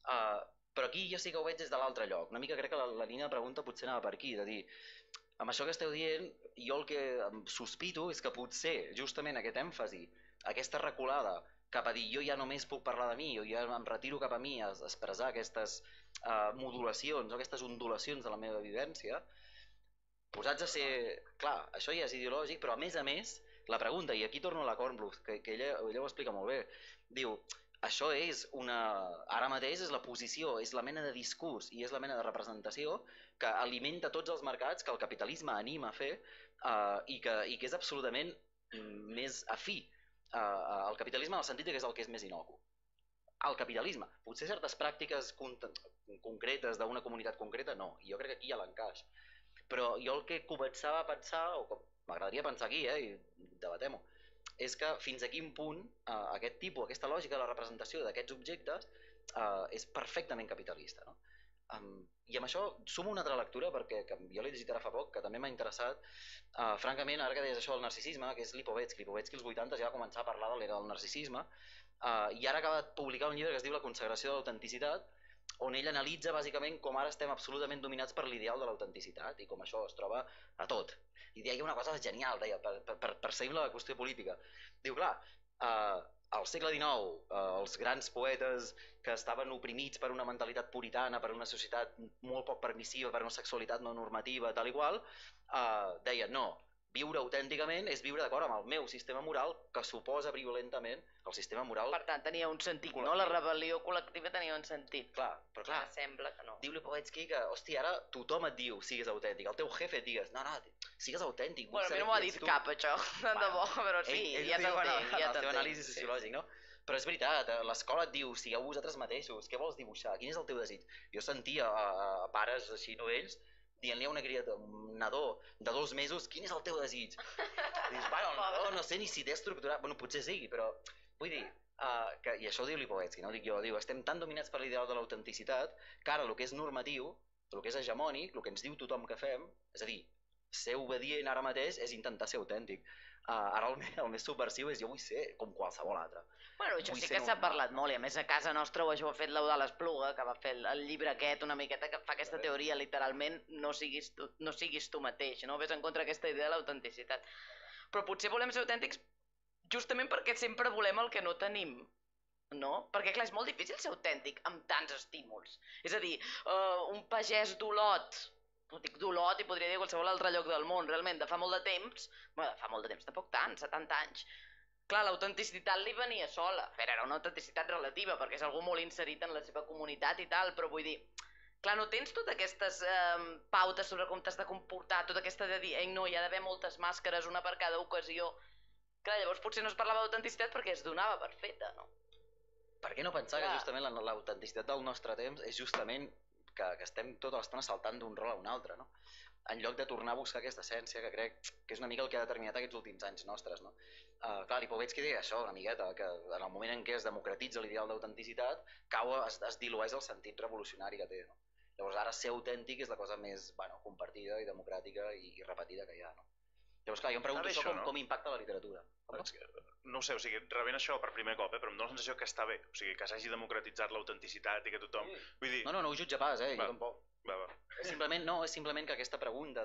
Però aquí jo sí que ho veig des de l'altre lloc. Una mica crec que la línia de pregunta potser anava per aquí, de dir, amb això que esteu dient, jo el que sospito és que potser justament aquest èmfasi, aquesta reculada cap a dir jo ja només puc parlar de mi, o ja em retiro cap a mi a expressar aquestes modulacions o aquestes ondulacions de la meva vivència, posats a ser... Clar, això ja és ideològic, però a més, la pregunta, i aquí torno a la Kornbluth, que ella ho explica molt bé, diu, això és una... Ara mateix és la posició, és la mena de discurs i és la mena de representació que alimenta tots els mercats, que el capitalisme anima a fer i que és absolutament més afí al capitalisme en el sentit que és el que és més inocu. El capitalisme. Potser certes pràctiques concretes d'una comunitat concreta, no. Jo crec que aquí hi ha l'encaix. Però jo el que començava a pensar, o que m'agradaria pensar aquí, i debatem-ho, és que fins a quin punt aquest tipus, aquesta lògica de la representació d'aquests objectes és perfectament capitalista. No? I amb això sumo una altra lectura, perquè jo l'he llegit ara fa poc, que també m'ha interessat. Francament, ara que deies això del narcisisme, que és Lipovetsky. Lipovetsky als 80 ja va començar a parlar de l'era del narcisisme, i ara acaba de publicar un llibre que es diu La consagració de l'autenticitat, on ell analitza bàsicament com ara estem absolutament dominats per l'ideal de l'autenticitat i com això es troba a tot. I deia una cosa genial, deia, per seguir la qüestió política. Diu, clar, al segle XIX, els grans poetes que estaven oprimits per una mentalitat puritana, per una societat molt poc permissiva, per una sexualitat no normativa, tal i qual, deien, no, viure autènticament és viure d'acord amb el meu sistema moral que suposa violentament el sistema moral. Per tant, tenia un sentit, no? La rebel·lió col·lectiva tenia un sentit. Clar, però clar, sembla que no. Diu Lipovetsky que, hòstia, ara tothom et diu sigues autèntic, el teu jefe et digues, no, sigues autèntic. Bueno, a mi no m'ho ha dit cap, això, de bo, però sí, ja t'entenc. El teu anàlisi sociològic, no? Però és veritat, l'escola et diu, sigueu vosaltres mateixos, què vols dibuixar, quin és el teu desig? Jo sentia pares així novells dient-li a una criatura, un nadó de 2 mesos, quin és el teu desig? Dius, bueno, el nadó no sé ni si té estructurat, bueno, potser sigui, però vull dir, i això ho diu Lipovetsky, no? Diu, estem tan dominats per l'ideal de l'autenticitat que ara el que és normatiu, el que és hegemònic, el que ens diu tothom que fem, és a dir, ser obedient ara mateix és intentar ser autèntic. Ara el més subversiu és jo vull ser com qualsevol altre. Bueno, això sí que s'ha parlat molt, i a més a casa nostra ho ha fet l'Eudald Espluga, que va fer el llibre aquest una miqueta, que fa aquesta teoria literalment no siguis tu mateix, no? Ves en contra d'aquesta idea de l'autenticitat. Però potser volem ser autèntics justament perquè sempre volem el que no tenim, no? Perquè clar, és molt difícil ser autèntic amb tants estímuls. És a dir, un pagès d'Olot, ho dic d'Olot i podria dir qualsevol altre lloc del món, realment, de fa molt de temps, bueno, de fa molt de temps, tampoc tant, 70 anys, clar, l'autenticitat li venia sola. Era una autenticitat relativa, perquè és algú molt inserit en la seva comunitat i tal, però vull dir, clar, no tens totes aquestes pautes sobre com t'has de comportar, tota aquesta de dir, ei, no, hi ha d'haver moltes màscares, una per cada ocasió. Clar, llavors potser no es parlava d'autenticitat perquè es donava per feta, no? Per què no pensar que justament l'autenticitat del nostre temps és justament que estem tota l'estona saltant d'un rol a un altre, no? En lloc de tornar a buscar aquesta essència que crec que és una mica el que ha determinat aquests últims anys nostres, no? Clar, Lipovetsky deia això una miqueta, que en el moment en què es democratitza l'ideal d'autenticitat es dilueix el sentit revolucionari que té, no? Llavors ara ser autèntic és la cosa més compartida i democràtica i repetida que hi ha, no? Llavors clar, jo em pregunto això com impacta la literatura. No ho sé, o sigui, rebent això per primer cop, però em dóna la sensació que està bé, o sigui, que s'hagi democratitzat l'autenticitat i que tothom... Vull dir... No ho jutja pas, jo tampoc. Va. És simplement que aquesta pregunta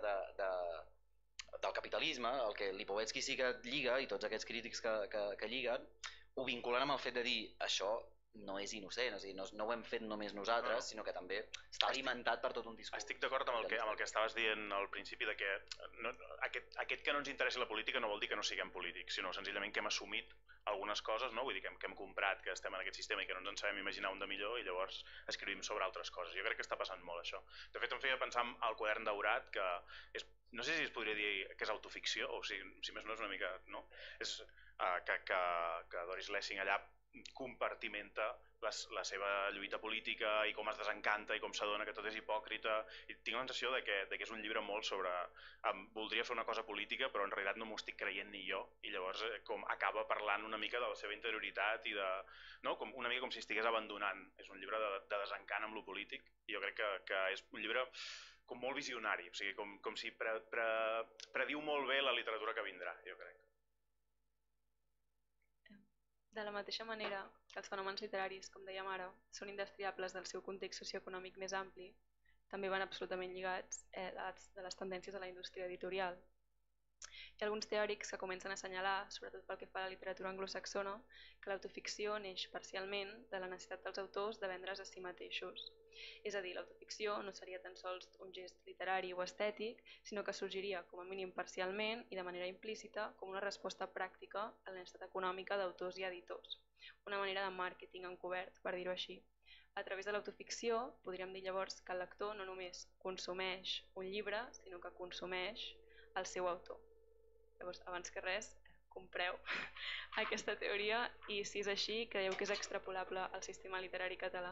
del capitalisme, el que Lipovetsky sí que lliga, i tots aquests crítics que lliguen, ho vinculen amb el fet de dir això no és innocent, és a dir, no ho hem fet només nosaltres, sinó que també està alimentat per tot un discurs. Estic d'acord amb el que estaves dient al principi, de que aquest que no ens interessi la política no vol dir que no siguem polítics, sinó senzillament que hem assumit algunes coses, no? Vull dir que hem comprat que estem en aquest sistema i que no ens en sabem imaginar un de millor i llavors escrivim sobre altres coses. Jo crec que està passant molt això. De fet, em feia pensar en el quadern daurat, que és, no sé si es podria dir que és autoficció, o sigui, si més no és una mica... No? És que Doris Lessing allà compartimenta la seva lluita política i com es desencanta i com s'adona que tot és hipòcrita, i tinc la sensació de que és un llibre molt sobre voldria fer una cosa política però en realitat no m'ho estic creient ni jo, i llavors com acaba parlant una mica de la seva interioritat i de, no? Una mica com si estigués abandonant. És un llibre de desencant amb lo polític, i jo crec que és un llibre com molt visionari, o sigui, com si prediu molt bé la literatura que vindrà, jo crec. De la mateixa manera que els fenòmens literaris, com dèiem ara, són indestriables del seu context socioeconòmic més ampli, també van absolutament lligats de les tendències de la indústria editorial. Hi ha alguns teòrics que comencen a assenyalar, sobretot pel que fa a la literatura anglosaxona, que l'autoficció neix parcialment de la necessitat dels autors de vendre's a si mateixos. És a dir, l'autoficció no seria tan sols un gest literari o estètic, sinó que sorgiria com a mínim parcialment i de manera implícita com una resposta pràctica a la necessitat econòmica d'autors i editors. Una manera de màrqueting encobert, per dir-ho així. A través de l'autoficció podríem dir llavors que el lector no només consumeix un llibre, sinó que consumeix el seu autor. Llavors, abans que res, compreu aquesta teoria i si és així, creieu que és extrapolable al sistema literari català?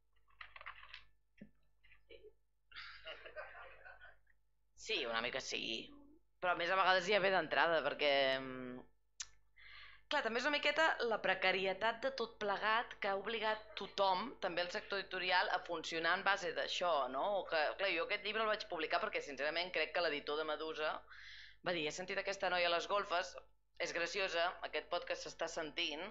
Sí, una mica sí. Però a més a vegades ja ve d'entrada, perquè... Clar, també és una miqueta la precarietat de tot plegat que ha obligat tothom, també el sector editorial, a funcionar en base d'això, no? Clar, jo aquest llibre el vaig publicar perquè sincerament crec que l'editor de Medusa va dir, he sentit aquesta noia a les golfes, és graciosa, aquest podcast s'està sentint,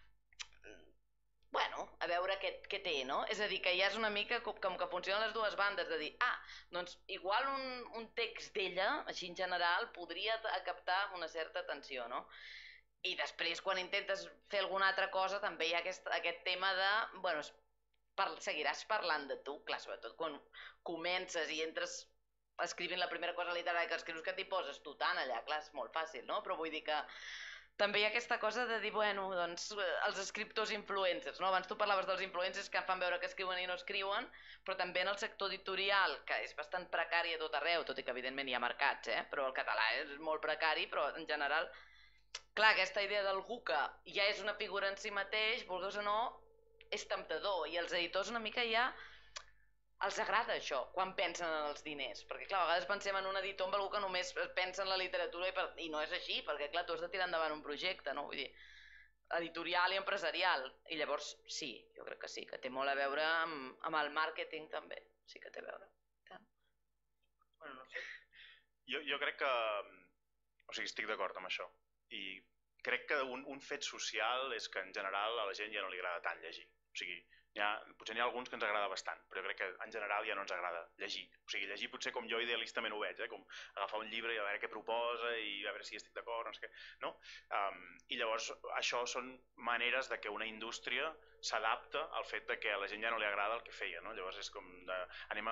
bueno, a veure què té, no? És a dir, que ja és una mica com que funcionen les dues bandes, de dir, doncs igual un text d'ella, així en general, podria captar una certa atenció, no? I després, quan intentes fer alguna altra cosa, també hi ha aquest tema de, bueno, seguiràs parlant de tu, clar, sobretot quan comences i entres escrivint la primera cosa literària que escrius que t'hi poses tu tant allà, clar, és molt fàcil, no? Però vull dir que també hi ha aquesta cosa de dir, bueno, doncs els escriptors influencers, no? Abans tu parlaves dels influencers que fan veure que escriuen i no escriuen, però també en el sector editorial, que és bastant precari a tot arreu, tot i que evidentment hi ha mercats, però el català és molt precari, però en general, clar, aquesta idea d'algú que ja és una figura en si mateix, vulguis o no, és temptador, i els editors una mica ja els agrada això, quan pensen en els diners, perquè clar, a vegades pensem en un editor amb algú que només pensa en la literatura i no és així, perquè clar, tu has de tirar endavant un projecte, no? Vull dir, editorial i empresarial, i llavors sí, jo crec que sí, que té molt a veure amb el màrqueting també, sí que té a veure. Bueno, no sé. Jo crec que, o sigui, estic d'acord amb això, i crec que un fet social és que en general a la gent ja no li agrada tant llegir, o sigui, potser n'hi ha alguns que ens agrada bastant, però jo crec que en general ja no ens agrada llegir. O sigui, llegir potser com jo idealistament ho veig, com agafar un llibre i a veure què proposa i a veure si estic d'acord, no sé què, no? I llavors això són maneres de que una indústria s'adapta al fet de que a la gent ja no li agrada el que feia, no? Llavors és com de, anem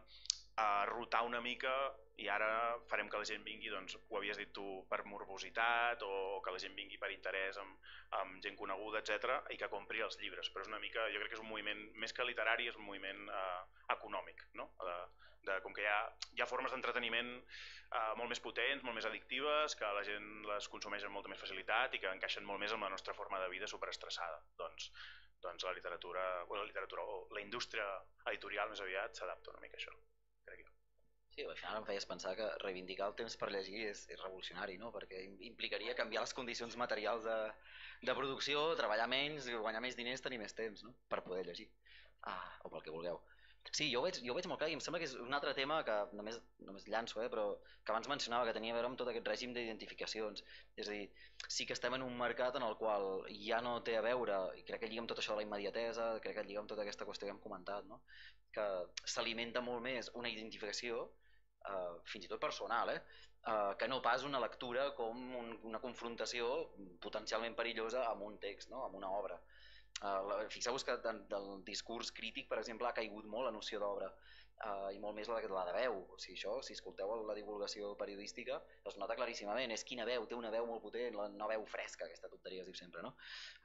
a rotar una mica i ara farem que la gent vingui, doncs, ho havies dit tu, per morbositat o que la gent vingui per interès amb gent coneguda, etc, i que compri els llibres. Però és una mica, jo crec que és un moviment, més que literari, és un moviment econòmic, no? Com que hi ha formes d'entreteniment molt més potents, molt més addictives, que la gent les consumeix amb molta més facilitat i que encaixen molt més amb la nostra forma de vida superestressada. Doncs la literatura, o la indústria editorial més aviat s'adapta una mica a això, crec jo. Sí, al final em feies pensar que reivindicar el temps per llegir és revolucionari, no? Perquè implicaria canviar les condicions materials de producció, treballar menys, guanyar més diners, tenir més temps, no? Per poder llegir. O pel que vulgueu. Sí, jo ho veig molt clar i em sembla que és un altre tema que només llanço, però que abans mencionava, que tenia a veure amb tot aquest règim d'identificacions. És a dir, sí que estem en un mercat en el qual ja no té a veure, i crec que lliga amb tot això de la immediatesa, crec que lliga amb tota aquesta qüestió que hem comentat, no? Que s'alimenta molt més una identificació, fins i tot personal, que no pas una lectura com una confrontació potencialment perillosa amb un text, no? Amb una obra. Fixeu-vos que del discurs crític, per exemple, ha caigut molt la noció d'obra i molt més la de veu. O sigui, això, si escolteu la divulgació periodística, es nota claríssimament, és quina veu, té una veu molt potent, una veu fresca, aquesta tonteria es diu sempre, no?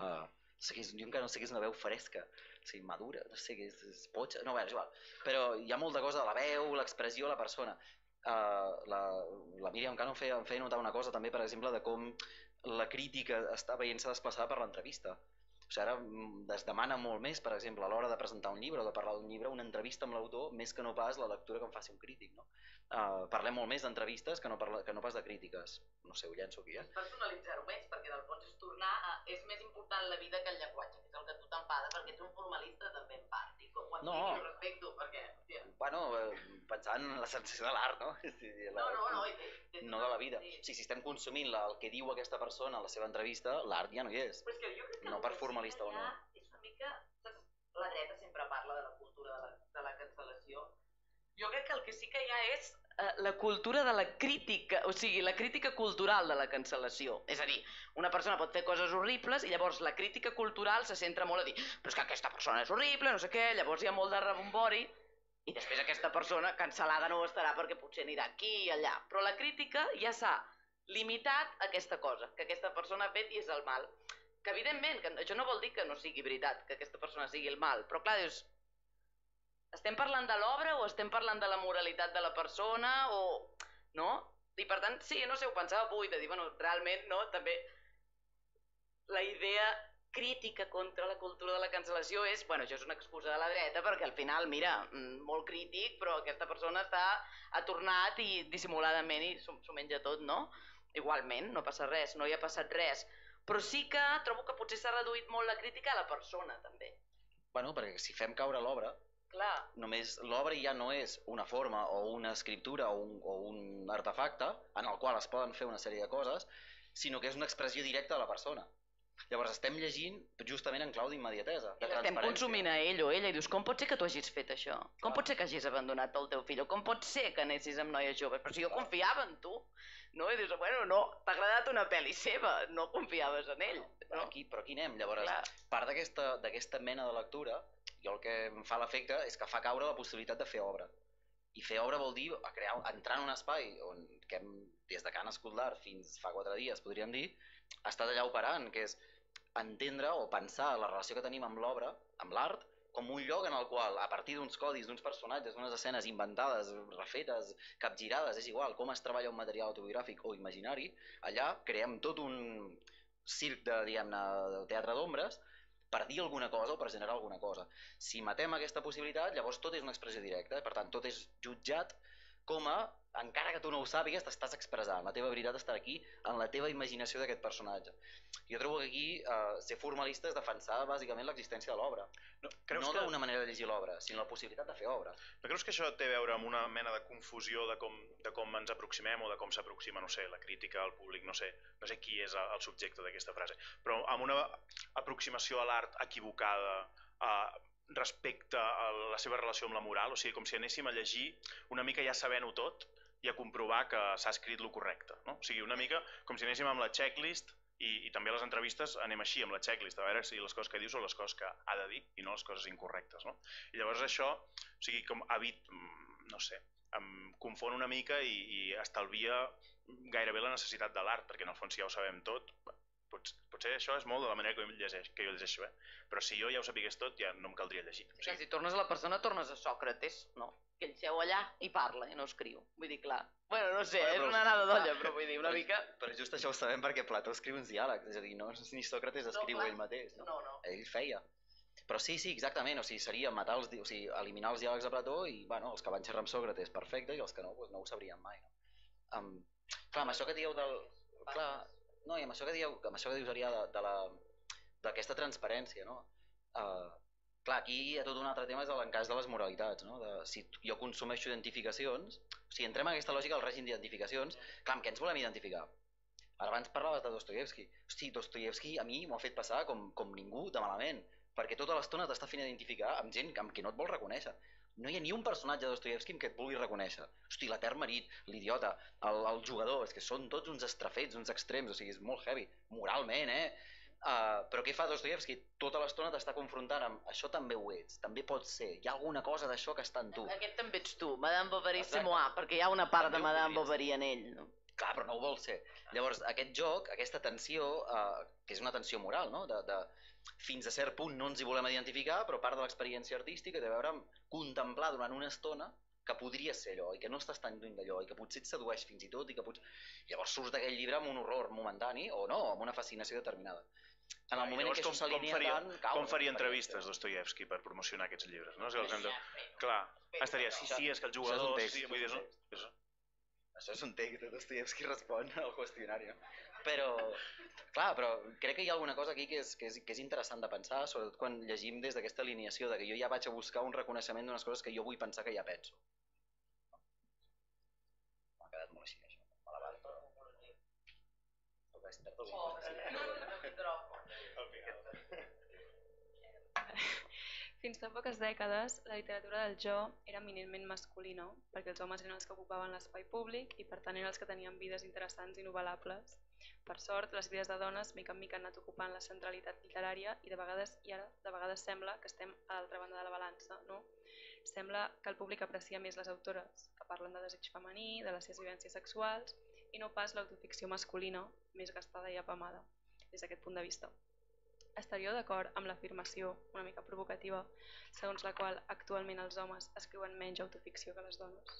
Jo encara no sé què és una veu fresca, o sigui, madura, no sé què és potxa, no, bé, és igual. Però hi ha molta cosa de la veu, l'expressió, la persona. La Míriam Cano em feia notar una cosa també, per exemple, de com la crítica està veient-se desplaçada per l'entrevista. O sigui, ara es demana molt més, per exemple, a l'hora de presentar un llibre o de parlar d'un llibre, una entrevista amb l'autor, més que no pas la lectura que em faci un crític, no? Parlem molt més d'entrevistes que no pas de crítiques. No sé, ho llenço aquí, És personalitzar-ho més, perquè del fons és tornar a... És més important la vida que el llenguatge, que és el que tu t'enfada, perquè ets un formalista també en part. I quan ho respecto, perquè... Bueno, pensant en la sensació de l'art, no? No de la vida. O sigui, si estem consumint el que diu aquesta persona a la seva entrevista, l'art ja no hi és. Però és que jo crec que no per formalista o no. És una mica... La dreta sempre parla de la cultura de la cancel·lació Jo crec que el que sí que hi ha és la cultura de la crítica, o sigui, la crítica cultural de la cancel·lació. És a dir, una persona pot fer coses horribles i llavors la crítica cultural se centra molt a dir però és que aquesta persona és horrible, no sé què, llavors hi ha molt de rebombori i després aquesta persona cancel·lada no ho estarà perquè potser anirà aquí i allà. Però la crítica ja s'ha limitat a aquesta cosa, que aquesta persona ha fet i és el mal. Que evidentment, que això no vol dir que no sigui veritat, que aquesta persona sigui el mal, però clar, dius, estem parlant de l'obra o estem parlant de la moralitat de la persona o... no? I per tant, sí, no sé, ho pensava avui, de dir, bueno, realment, no, també la idea crítica contra la cultura de la cancel·lació és, bueno, això és una excusa de la dreta perquè al final, mira, molt crític, però aquesta persona ha tornat i dissimuladament i s'ho menja tot, no? Igualment, no passa res, no hi ha passat res. Però sí que trobo que potser s'ha reduït molt la crítica a la persona, també. Bueno, perquè si fem caure l'obra, clar, només l'obra ja no és una forma o una escriptura o un artefacte en el qual es poden fer una sèrie de coses, sinó que és una expressió directa de la persona. Llavors estem llegint justament en clau d'immediatesa, de l'estem consumint a ell o ella i dius, com pot ser que tu hagis fet això? Com pot ser que hagis abandonat el teu fill? O com pot ser que anessis amb noies joves? Però si jo confiava en tu, no? I dius, bueno, no, t'ha agradat una pel·li seva, no confiaves en ell. No? Però aquí anem. Llavors, part d'aquesta mena de lectura, jo el que em fa l'efecte és que fa caure la possibilitat de fer obra. I fer obra vol dir entrar en un espai on que hem, des de que ha nascut l'art fins fa 4 dies, podríem dir, ha estat allà operant, que és entendre o pensar la relació que tenim amb l'obra, amb l'art, com un lloc en el qual, a partir d'uns codis, d'uns personatges, d'unes escenes inventades, refetes, capgirades, és igual, com es treballa un material autobiogràfic o imaginari, allà creem tot un circ de, diguem-ne, de teatre d'ombres per dir alguna cosa o per generar alguna cosa. Si matem aquesta possibilitat, llavors tot és una expressió directa, per tant, tot és jutjat com a, encara que tu no ho sàpigues, t'estàs expressant, la teva veritat està aquí, en la teva imaginació d'aquest personatge. Jo trobo que aquí ser formalista és defensar bàsicament l'existència de l'obra. No d'una manera de llegir l'obra, sinó la possibilitat de fer obra. No creus que això té a veure amb una mena de confusió de com ens aproximem o de com s'aproxima, no sé, la crítica al públic, no sé qui és el subjecte d'aquesta frase, però amb una aproximació a l'art equivocada, respecte a la seva relació amb la moral, o sigui, com si anéssim a llegir una mica ja sabent-ho tot i a comprovar que s'ha escrit lo correcte, no? O sigui, una mica com si anéssim amb la checklist i també a les entrevistes anem així amb la checklist, a veure si les coses que diu són les coses que ha de dir i no les coses incorrectes, no? I llavors això, o sigui, com no sé, em confon una mica i estalvia gairebé la necessitat de l'art, perquè en el fons si ja ho sabem tot, potser això és molt de la manera que jo llegeixo, però si jo ja ho sapigués tot ja no em caldria llegir. O sigui, si tornes a la persona tornes a Sòcrates, no? Que ell seu allà i parla i no escriu. Vull dir, clar, bueno, no sé, és una anada d'olla, però vull dir, una mica... Però just això ho sabem perquè Plató escriu uns diàlegs, és a dir, ni Sòcrates escriu ell mateix, no? Ell feia. Però sí, exactament, o sigui, seria matar eliminar els diàlegs de Plató i, bueno, els que van xerrar amb Sòcrates, perfecte, i els que no, doncs no ho sabrien mai, no? Clar, amb això que dieu del... Clar, no, i amb això que dius, Arià, d'aquesta transparència, no? Clar, aquí hi ha tot un altre tema, és l'encaix de les moralitats, no? Si jo consumeixo identificacions, o sigui, entrem en aquesta lògica del règim d'identificacions, clar, amb què ens volem identificar? Ara abans parlaves de Dostoievski. Hosti, Dostoievski a mi m'ho ha fet passar com ningú de malament, perquè tota l'estona t'està fent identificar amb gent amb qui no et vol reconèixer. No hi ha ni un personatge de Dostoievski que et vulgui reconèixer. Hosti, l'etern-marit, l'idiota, el jugador, és que són tots uns estrafets, uns extrems, o sigui, és molt heavy, moralment, però què fa Dostoievski? Tota l'estona t'està confrontant amb això també ho ets, també pots ser, hi ha alguna cosa d'això que està en tu. Aquest també ets tu, Madame Bovary c'est moi, perquè hi ha una part de Madame Bovary en ell, no? Clar, però no ho vol ser. Llavors, aquest joc, aquesta tensió, que és una tensió moral, no? Fins a cert punt no ens hi volem identificar, però part de l'experiència artística té a veure amb contemplar durant una estona que podria ser allò i que no estàs tan lluny d'allò i que potser et sedueix fins i tot i que llavors surts d'aquell llibre amb un horror momentani o no, amb una fascinació determinada. En el moment en què això s'alinea tant... Com faria entrevistes Dostoievski per promocionar aquests llibres? No? Clar, estaria, sí, és que el jugador... Això és un text, Dostoievski respon al qüestionari, no? Però crec que hi ha alguna cosa aquí que és interessant de pensar, sobretot quan llegim des d'aquesta alineació, de que jo ja vaig a buscar un reconeixement d'unes coses que jo vull pensar que ja penso. M'ha quedat molt així, això. Malabat, però... Fins fa poques dècades, la literatura del jo era eminentment masculina, perquè els homes eren els que ocupaven l'espai públic i per tant eren els que tenien vides interessants i novelables. Per sort, les vides de dones mica en mica han anat ocupant la centralitat literària i de vegades sembla que estem a l'altra banda de la balança, no? Sembla que el públic aprecia més les autores, que parlen de desig femení, de les seves vivències sexuals, i no pas l'autoficció masculina, més gastada i apamada, des d'aquest punt de vista. Estaríeu d'acord amb l'afirmació, una mica provocativa, segons la qual actualment els homes escriuen menys autoficció que les dones?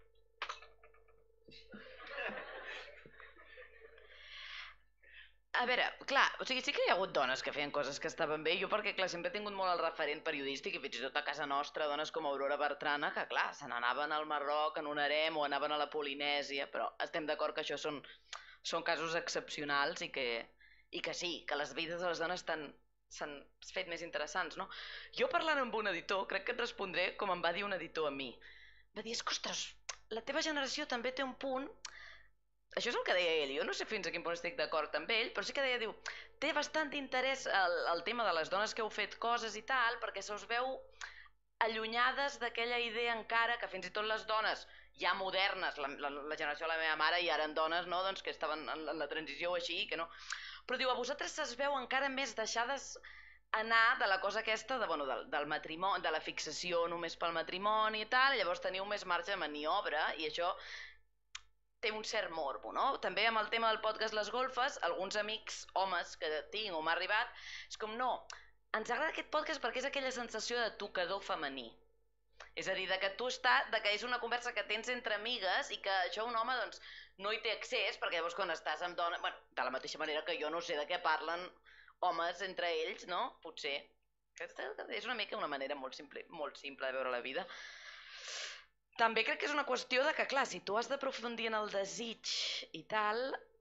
A veure, clar, o sigui, sí que hi ha hagut dones que feien coses que estaven bé, jo perquè, clar, sempre he tingut molt el referent periodístic i fins i tot a casa nostra, dones com Aurora Bertrana, que, clar, se n'anaven al Marroc en un harem o anaven a la Polinèsia, però estem d'acord que això són casos excepcionals i que sí, que les vides de les dones s'han fet més interessants, no? Jo parlant amb un editor, crec que et respondré com em va dir un editor a mi. Va dir, és que, ostres, la teva generació també té un punt... Això és el que deia ell, jo no sé fins a quin punt estic d'acord amb ell, però sí que deia, diu, té bastant interès el tema de les dones que heu fet coses i tal, perquè se us veu allunyades d'aquella idea encara que fins i tot les dones ja modernes, la generació de la meva mare ja eren dones, no?, doncs que estaven en la transició o així, que no... Però diu, a vosaltres se'ls veu encara més deixades anar de la cosa aquesta del matrimoni, de la fixació només pel matrimoni i tal, i llavors teniu més marge de maniobra i això té un cert morbo, no? També amb el tema del podcast Les Golfes, alguns amics homes que tinc o m'ha arribat, és com, no, ens agrada aquest podcast perquè és aquella sensació de tocador femení. És a dir, que és una conversa que tens entre amigues i que això un home doncs, no hi té accés, perquè llavors quan estàs amb dones... Bueno, de la mateixa manera que jo no sé de què parlen homes entre ells, no? Potser. És una mica una manera molt simple de veure la vida. També crec que és una qüestió de que, clar, si tu has d'aprofundir en el desig i tal,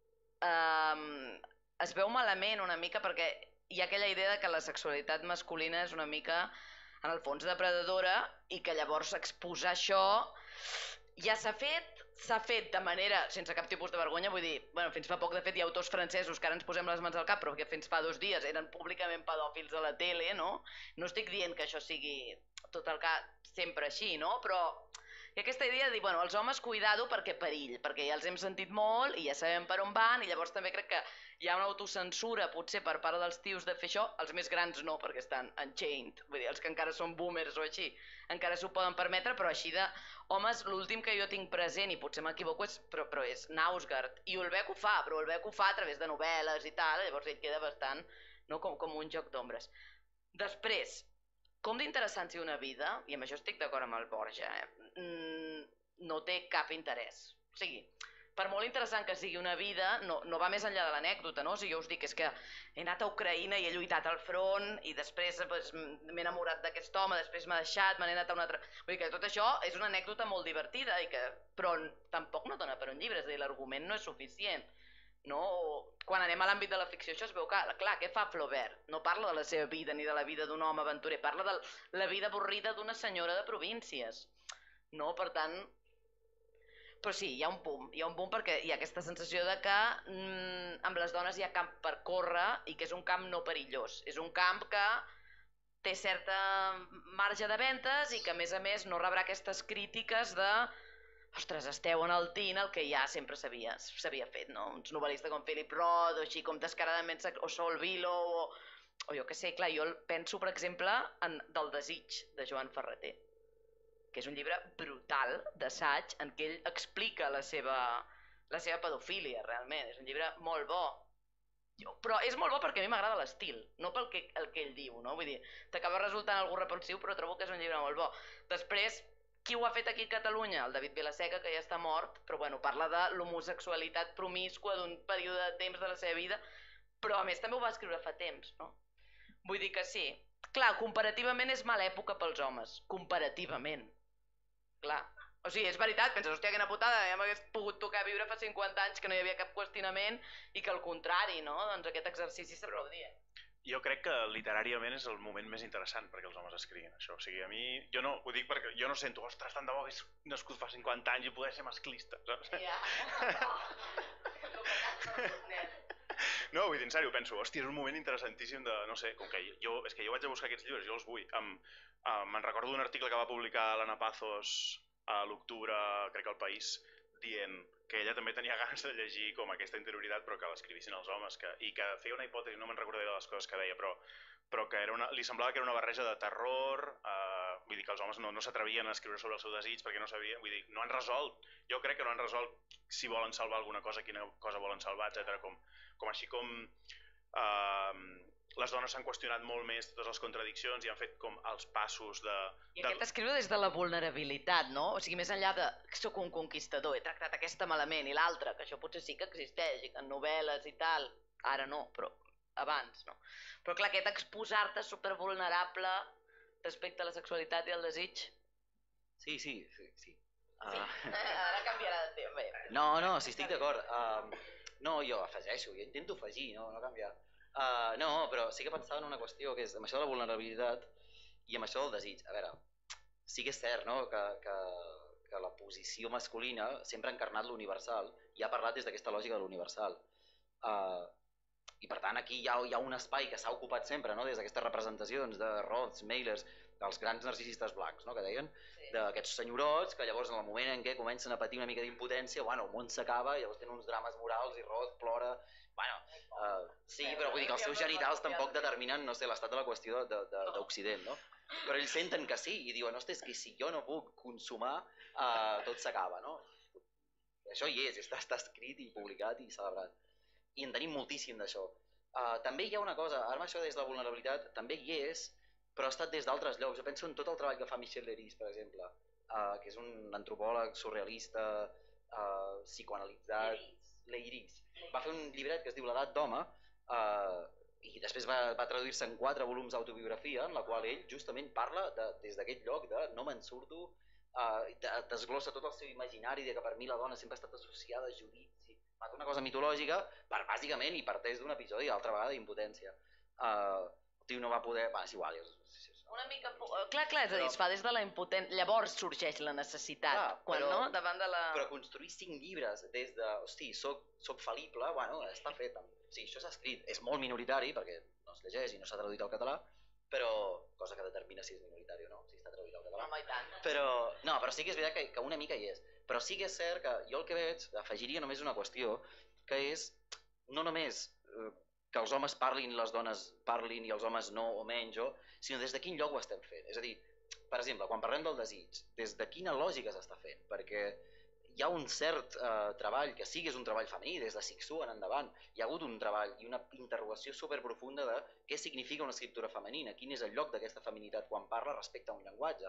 es veu malament una mica perquè hi ha aquella idea de que la sexualitat masculina és una mica, en el fons, depredadora i que llavors exposar això ja s'ha fet de manera sense cap tipus de vergonya, vull dir, bueno, fins fa poc de fet hi ha autors francesos que ara ens posem les mans al cap però que fins fa 2 dies eren públicament pedòfils a la tele, no? No estic dient que això sigui tot el cas sempre així, no? Però hi ha aquesta idea de dir, bueno, els homes cuidado perquè perill, perquè ja els hem sentit molt i ja sabem per on van i llavors també crec que hi ha una autocensura potser per part dels tios de fer això, els més grans no, perquè estan unchained, vull dir, els que encara són boomers o així, encara s'ho poden permetre, però així de homes, l'últim que jo tinc present, i potser m'equivoco, però és Knausgaard, i Houellebecq ho fa, però Houellebecq ho fa a través de novel·les i tal, llavors ell queda bastant no, com un joc d'ombres. Després, com d'interessant sigui una vida, i amb això estic d'acord amb el Borja, no té cap interès. O sigui, per molt interessant que sigui una vida, no va més enllà de l'anècdota, no? O sigui, jo us dic, és que he anat a Ucraïna i he lluitat al front i després m'he enamorat d'aquest home, després m'ha deixat, me n'he anat a un altre... Vull dir que tot això és una anècdota molt divertida, però tampoc no dona per un llibre, és a dir, l'argument no és suficient. No? Quan anem a l'àmbit de la ficció això es veu clar, què fa Flaubert? No parla de la seva vida ni de la vida d'un home aventurer, parla de la vida avorrida d'una senyora de províncies. No? Per tant... Però sí, hi ha un boom perquè hi ha aquesta sensació de que amb les dones hi ha camp per córrer i que és un camp no perillós. És un camp que té certa marge de ventes i que a més no rebrà aquestes crítiques de ostres, esteu en el tint el que ja sempre s'havia fet, no? Uns novel·listes com Philip Roth o així com descaradament, o Saul Vilo o jo què sé, clar, jo penso per exemple en Del desig de Joan Ferreter, que és un llibre brutal d'assaig en què ell explica la seva pedofília, realment. És un llibre molt bo. Però és molt bo perquè a mi m'agrada l'estil, no pel que ell diu, no? Vull dir, t'acaba resultant algú repulsiu, però trobo que és un llibre molt bo. Després, qui ho ha fet aquí a Catalunya? El David Vilaseca, que ja està mort, però bueno, parla de l'homosexualitat promiscua d'un període de temps de la seva vida, però a més també ho va escriure fa temps, no? Vull dir que sí. Clar, comparativament és mala època pels homes, comparativament. Clar. O sigui, és veritat, penses, hòstia, quina putada, ja m'hagués pogut tocar viure fa 50 anys que no hi havia cap qüestionament i que al contrari, no? Doncs aquest exercici s'aplaudia. Jo crec que literàriament és el moment més interessant perquè els homes escriguin això. O sigui, a mi, jo no, ho dic perquè jo no sento, ostres, tant de bo hagués nascut fa 50 anys i poder ser masclista, saps? Ja. No, vull dir, en sèrio, penso, hòstia, és un moment interessantíssim de, no sé, com que jo vaig a buscar aquests llibres, jo els vull. Me'n recordo d'un article que va publicar l'Anna Pazos a l'octubre, crec que al País, dient que ella també tenia ganes de llegir com aquesta interioritat, però que l'escrivissin els homes, i que feia una hipòtesi, no me'n recordaré de les coses que deia, però que li semblava que era una barreja de terror, vull dir que els homes no s'atrevien a escriure sobre el seu desig perquè no sabien, vull dir, no han resolt, jo crec que no han resolt si volen salvar alguna cosa, quina cosa volen salvar, etc. Com així com les dones s'han qüestionat molt més totes les contradiccions i han fet com els passos de... I aquest escriu des de la vulnerabilitat, no? O sigui, més enllà de que soc un conquistador, he tractat aquesta malament i l'altra, que això potser sí que existeix, i que en novel·les i tal, ara no, però abans, no? Però clar, aquest exposar-te supervulnerable respecte a la sexualitat i al desig... Sí. Sí, ara canviarà de tema. No, si estic d'acord. No, jo afegeixo, jo intento afegir, no canviar. No, però sí que pensava en una qüestió, que és amb això de la vulnerabilitat i amb això del desig. A veure, sí que és cert, no?, que la posició masculina sempre ha encarnat l'universal i ha parlat des d'aquesta lògica de l'universal. I per tant aquí hi ha un espai que s'ha ocupat sempre, no?, des d'aquestes representacions de Roths, Meilers, dels grans narcisistes blancs, no?, que deien, d'aquests senyorots que llavors en el moment en què comencen a patir una mica d'impotència, el món s'acaba i llavors tenen uns drames morals i Roth plora... Sí, però vull dir que els seus genitals tampoc determinen, no sé, l'estat de la qüestió d'Occident, no? Però ells senten que sí i diuen, ostres, que si jo no puc consumar, tot s'acaba, no? Això hi és, està escrit i publicat i celebrat. I en tenim moltíssim d'això. També hi ha una cosa, ara això des de la vulnerabilitat també hi és, però ha estat des d'altres llocs. Jo penso en tot el treball que fa Michel Leiris, per exemple, que és un antropòleg surrealista, psicoanalitzat... Leiris. Va fer un llibret que es diu L'edat d'home, i després va traduir-se en 4 volums d'autobiografia, en la qual ell justament parla des d'aquest lloc de no me'n surto, desglossa tot el seu imaginari de que per mi la dona sempre ha estat associada a judici, fa una cosa mitològica, bàsicament, i parteix d'un episodi altra vegada d'impotència. El tio no va poder... és igual, una mica... Clar, és a dir, es fa des de la impotència, llavors sorgeix la necessitat, davant de la... Però construir 5 llibres des de, hosti, soc fal·lible, està fet. Sí, això s'ha escrit, és molt minoritari, perquè no es llegeix i no s'ha traduït al català, però, cosa que determina si és minoritari o no, si està traduït al català. Home, i tant. Però sí que és veritat que una mica hi és. Però sí que és cert que jo el que veig, afegiria només una qüestió, que és no només que els homes parlin, les dones parlin i els homes no o menys, sinó des de quin lloc ho estem fent. És a dir, per exemple, quan parlem del desig, des de quina lògica s'està fent? Perquè hi ha un cert treball, que sí que és un treball femení, des de Cixous en endavant, hi ha hagut un treball i una interrogació superprofunda de què significa una escriptura femenina, quin és el lloc d'aquesta feminitat quan parla respecte a un llenguatge.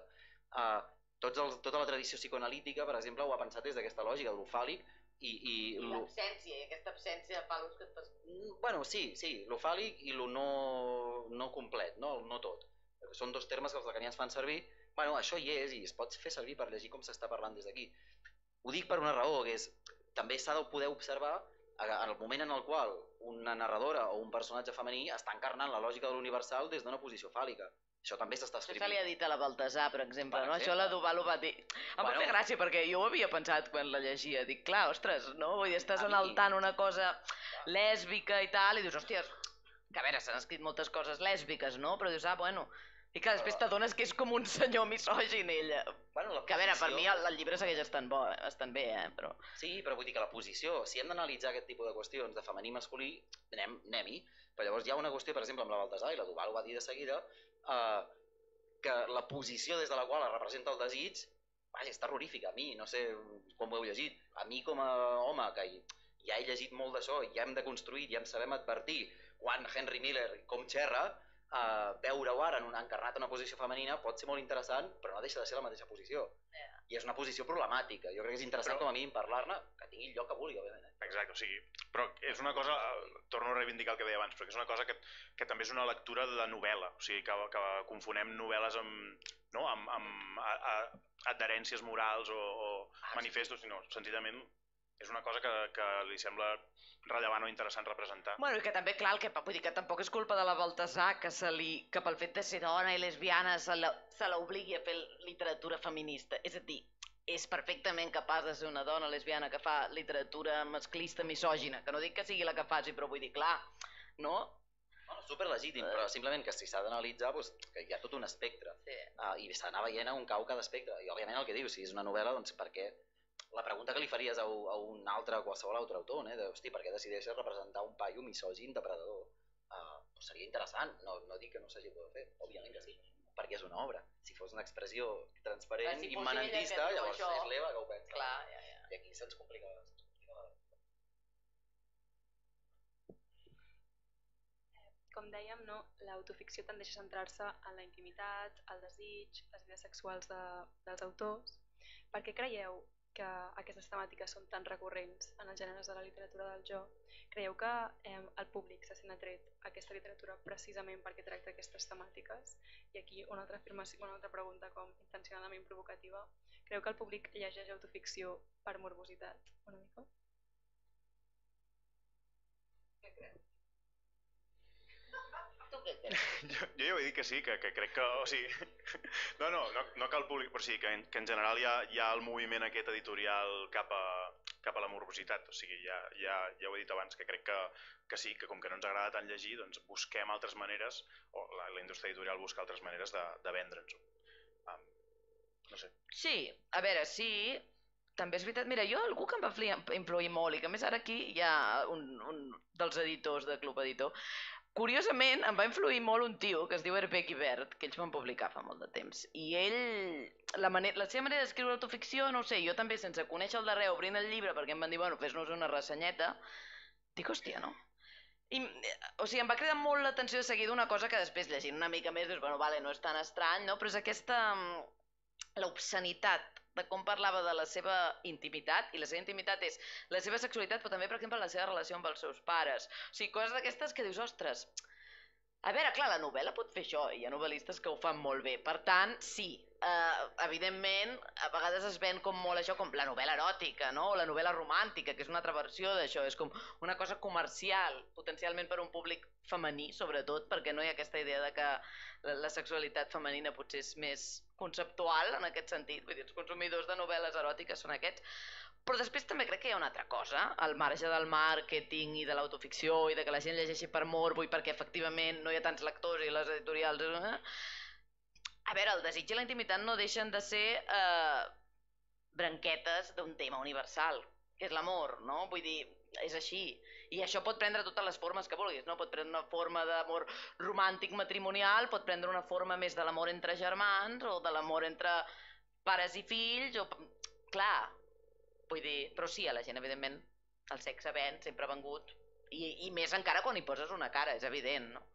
Tota la tradició psicoanalítica, per exemple, ho ha pensat des d'aquesta lògica de l'ofàlic, i l'absència, i aquesta absència de fal·los que et fas... Bueno, sí, l'ofàlic i el no complet, no tot. Són 2 termes que els lacanians fan servir. Això hi és i es pot fer servir per llegir com s'està parlant des d'aquí. Ho dic per una raó, que és també s'ha de poder observar en el moment en el qual una narradora o un personatge femení està encarnant la lògica de l'universal des d'una posició fàl·lica. Això també s'està escrivint. Això se li ha dit a la Baltasar, per exemple, no? Això la Duval ho va dir. Em va fer gràcia, perquè jo ho havia pensat quan la llegia. Dic, clar, ostres, no? Vull dir, estàs enaltant una cosa lèsbica i tal, i dius, hòsties, que a veure, s'han escrit moltes coses lèsbiques, no? Però dius, bueno... I clar, després t'adones que és com un senyor misògin, ella. Que a veure, per mi el llibre segueix estant bé, però... Sí, però vull dir que la posició, si hem d'analitzar aquest tipus de qüestions de femení i masculí, anem-hi. Però llavors hi ha una qüestió, per exemple, amb la Baltasar, i la Duval ho va dir de seguida, que la posició des de la qual es representa el desig és terrorífica. A mi, no sé com ho heu llegit, a mi com a home que ja he llegit molt d'això i ja hem deconstruït, ja en sabem advertir quan Henry Miller com xerra, veure-ho ara encarnat en una posició femenina pot ser molt interessant, però no deixa de ser la mateixa posició. I és una posició problemàtica. Jo crec que és interessant com a mínim parlar-ne, que tingui el lloc que vulgui, òbviament. Exacte, o sigui, però és una cosa, torno a reivindicar el que deia abans, perquè és una cosa que també és una lectura de novel·la, o sigui, que confonem novel·les amb adherències morals o manifestos, sinó senzillament és una cosa que li sembla rellevant o interessant representar. Bueno, i que també, clar, vull dir que tampoc és culpa de la Baltasar que pel fet de ser dona i lesbiana se l'obligui a fer literatura feminista. És a dir, és perfectament capaç de ser una dona lesbiana que fa literatura masclista, misògina, que no dic que sigui la que faci, però vull dir, clar, no? Bueno, superlegítim, però simplement que si s'ha d'analitzar, doncs, que hi ha tot un espectre. Sí. I s'ha d'anar veient on cau cada espectre. I, òbviament, el que dius, si és una novel·la, doncs per què? La pregunta que li faries a un altre, qualsevol altre autor, hosti, per què decideixes representar un paio misògin, depredador? Doncs seria interessant, no dic que no s'hagi pogut fer, òbviament que sí, perquè és una obra. Si fos una expressió transparent, Si fos immanentista, ella que diu llavors això, és l'Eva que ho pensa. clar, I aquí se'ns complica. Com dèiem, no? L'autoficció tendeix a centrar-se en la intimitat, el desig, les idees sexuals dels autors. Per què creieu que aquestes temàtiques són tan recurrents en els gèneres de la literatura del jo? Creieu que el públic se sent atret a aquesta literatura precisament perquè tracta aquestes temàtiques? I aquí una altra afirmació, una altra pregunta com intencionadament provocativa. Creu que el públic llegeix autoficció per morbositat? Una mica? Què creus? Jo ja vull dir que sí, que crec que... O sigui, no cal públic, però sí, que en general hi ha el moviment aquest editorial cap a la morbositat. O sigui, ja ho he dit abans, que crec que sí, que com que no ens agrada tant llegir, doncs busquem altres maneres, o la indústria editorial busca altres maneres de vendre'ns-ho. No sé. Sí, a veure, sí, també és veritat. Mira, jo algú que em va influir molt i que a més ara aquí hi ha un dels editors de Club Editor. Curiosament, em va influir molt un tio que es diu Hervé Guibert, que ells van publicar fa molt de temps. I ell, la seva manera d'escriure autoficció, no ho sé, jo també sense conèixer el darrer, obrint el llibre, perquè em van dir, bueno, fes-nos una ressenyeta, dic, hòstia, no? I, o sigui, em va cridar molt l'atenció de seguida una cosa que després llegint una mica més dius, bueno, vale, no és tan estrany, no? Però és aquesta, l'obscenitat de com parlava de la seva intimitat, i la seva intimitat és la seva sexualitat, però també, per exemple, la seva relació amb els seus pares. O sigui, coses d'aquestes que dius, ostres, a veure, clar, la novel·la pot fer això, i hi ha novel·listes que ho fan molt bé. Per tant, sí, evidentment, a vegades es ven com molt això, com la novel·la eròtica, no? O la novel·la romàntica, que és una altra versió d'això, és com una cosa comercial, potencialment per un públic femení, sobretot, perquè no hi ha aquesta idea de que la sexualitat femenina potser és més conceptual en aquest sentit, vull dir, els consumidors de novel·les eròtiques són aquests, però després també crec que hi ha una altra cosa, al marge del màrqueting i de l'autoficció i de que la gent llegeixi per morbo i perquè efectivament no hi ha tants lectors i les editorials... A veure, el desig i la intimitat no deixen de ser branquetes d'un tema universal, que és l'amor, no? Vull dir, és així. I això pot prendre totes les formes que vulguis, no? Pot prendre una forma d'amor romàntic matrimonial, pot prendre una forma més de l'amor entre germans o de l'amor entre pares i fills, o... Clar, vull dir, però sí, a la gent, evidentment, el sexe ven, sempre ha vengut, i més encara quan hi poses una cara, és evident, no?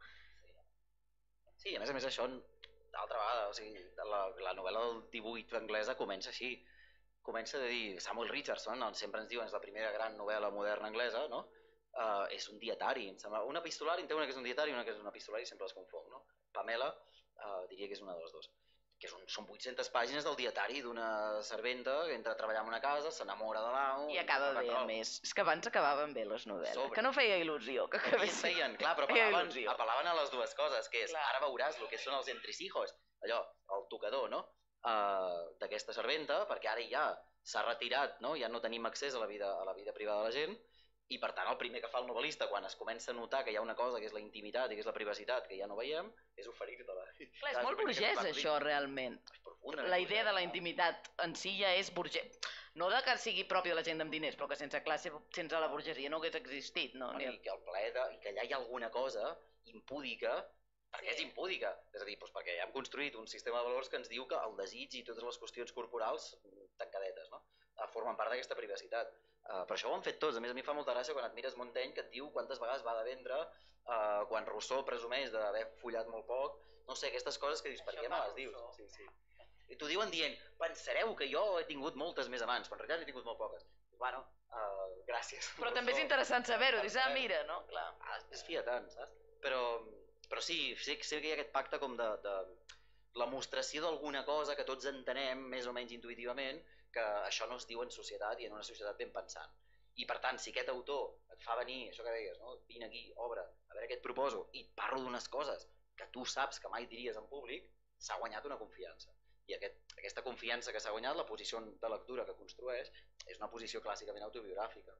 Sí, a més això, d'altra vegada, o sigui, la novel·la del 18 anglesa comença així. Comença de dir, Samuel Richardson, sempre ens diuen, és la primera gran novel·la moderna anglesa, no? És un dietari, em sembla. Una epistolari, en té una que és un dietari i una que és una epistolari, sempre les confonc, no? Pamela, diria que és una de les dues. Que són 800 pàgines del dietari d'una serventa que entra a treballar en una casa, s'enamora de l'amo... I acaba bé, a més. És que abans acabaven bé les novel·les, que no feia il·lusió que acabessin. Feien, clar, però apel·laven a les dues coses, que és, ara veuràs el que són els entresijos, allò, el tocador, no? D'aquesta serventa, perquè ara ja s'ha retirat, no? Ja no tenim accés a la vida privada de la gent, i per tant el primer que fa el novel·lista quan es comença a notar que hi ha una cosa que és la intimitat i que és la privacitat que ja no veiem, és oferir-te-la. Clar, és molt burgès això, realment. La idea de la intimitat en si ja és burgès. No de que sigui propi de la gent amb diners, però que sense classe, sense la burgesia no hagués existit, no? I que el plaer i que allà hi ha alguna cosa impúdica, perquè és impúdica. És a dir, perquè hem construït un sistema de valors que ens diu que el desig i totes les qüestions corporals, tancadetes, no? Formen part d'aquesta privacitat. Però això ho han fet tots. A més, a mi fa molta gràcia quan et mires Montaigne que et diu quantes vegades va de vendre, quan Rousseau presumeix d'haver follat molt poc, no sé, aquestes coses que dius, per què me les dius? Sí. I t'ho diuen dient, pensareu que jo he tingut moltes més abans, quan en realitat he tingut molt poques. Bueno, gràcies. Però també és interessant saber-ho, dius, mira, no? Clar. Es fia tant, saps? Però sí que hi ha aquest pacte com de la mostració d'alguna cosa que tots entenem més o menys intuïtivament, que això no es diu en societat i en una societat ben pensant. I per tant, si aquest autor et fa venir, això que deies, no? Vine aquí, obre, a veure què et proposo, i et parlo d'unes coses que tu saps que mai diries en públic, s'ha guanyat una confiança. I aquesta confiança que s'ha guanyat, la posició de lectura que construeix, és una posició clàssicament autobiogràfica.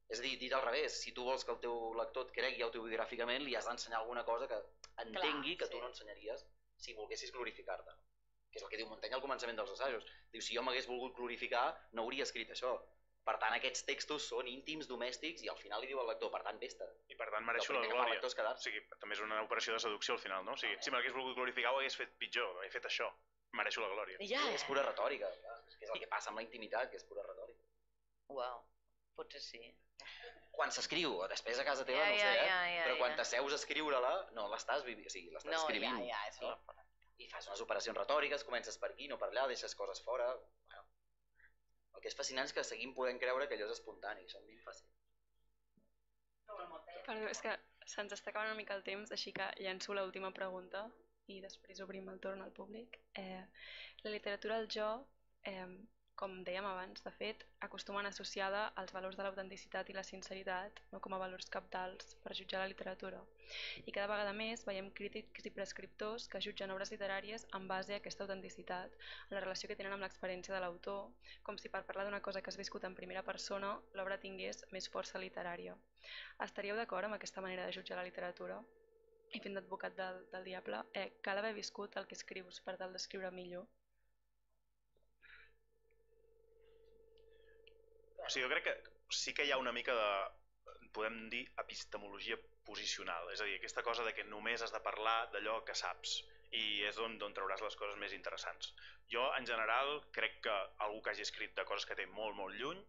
És a dir, dit al revés, si tu vols que el teu lector et cregui autobiogràficament, li has d'ensenyar alguna cosa que entengui que tu no ensenyaries si volguessis glorificar-te. Que és el que diu Montaigne al començament dels assajos. Diu, si jo m'hagués volgut glorificar, no hauria escrit això. Per tant, aquests textos són íntims, domèstics, i al final li diu al lector, per tant, vés-te. I per tant mereixo la glòria. O sigui, també és una operació de seducció al final, no? O sigui, si m'hagués volgut glorificar ho hagués fet pitjor, he fet això. Mereixo la glòria. És pura retòrica, que és el que passa amb la intimitat, que és pura retòrica. Uau, potser sí. Quan s'escriu, o després a casa teva, no sé, però quan t'asseus a escriure-la, no l'estàs vivint, o sigui, l'estàs escrivint. És la fora. I fas unes operacions retòriques, comences per aquí, no per allà, deixes coses fora. Bueno, el que és fascinant és que seguim podent creure que allò és espontani, això és ben fàcil. Perdó, és que se'ns està acabant una mica el temps, així que llenço l'última pregunta i després obrim el torn al públic. La literatura al jo, com dèiem abans, de fet, acostumen associada als valors de l'autenticitat i la sinceritat, no com a valors cabdals per jutjar la literatura. I cada vegada més veiem crítics i prescriptors que jutgen obres literàries en base a aquesta autenticitat, en la relació que tenen amb l'experiència de l'autor, com si per parlar d'una cosa que has viscut en primera persona, l'obra tingués més força literària. Estaríeu d'acord amb aquesta manera de jutjar la literatura? I fent d'advocat del diable, cal haver viscut el que escrius per tal d'escriure millor? O sigui, jo crec que sí que hi ha una mica de, podem dir, epistemologia posicional. És a dir, aquesta cosa de que només has de parlar d'allò que saps i és d'on trauràs les coses més interessants. Jo, en general, crec que algú que hagi escrit de coses que té molt, molt lluny,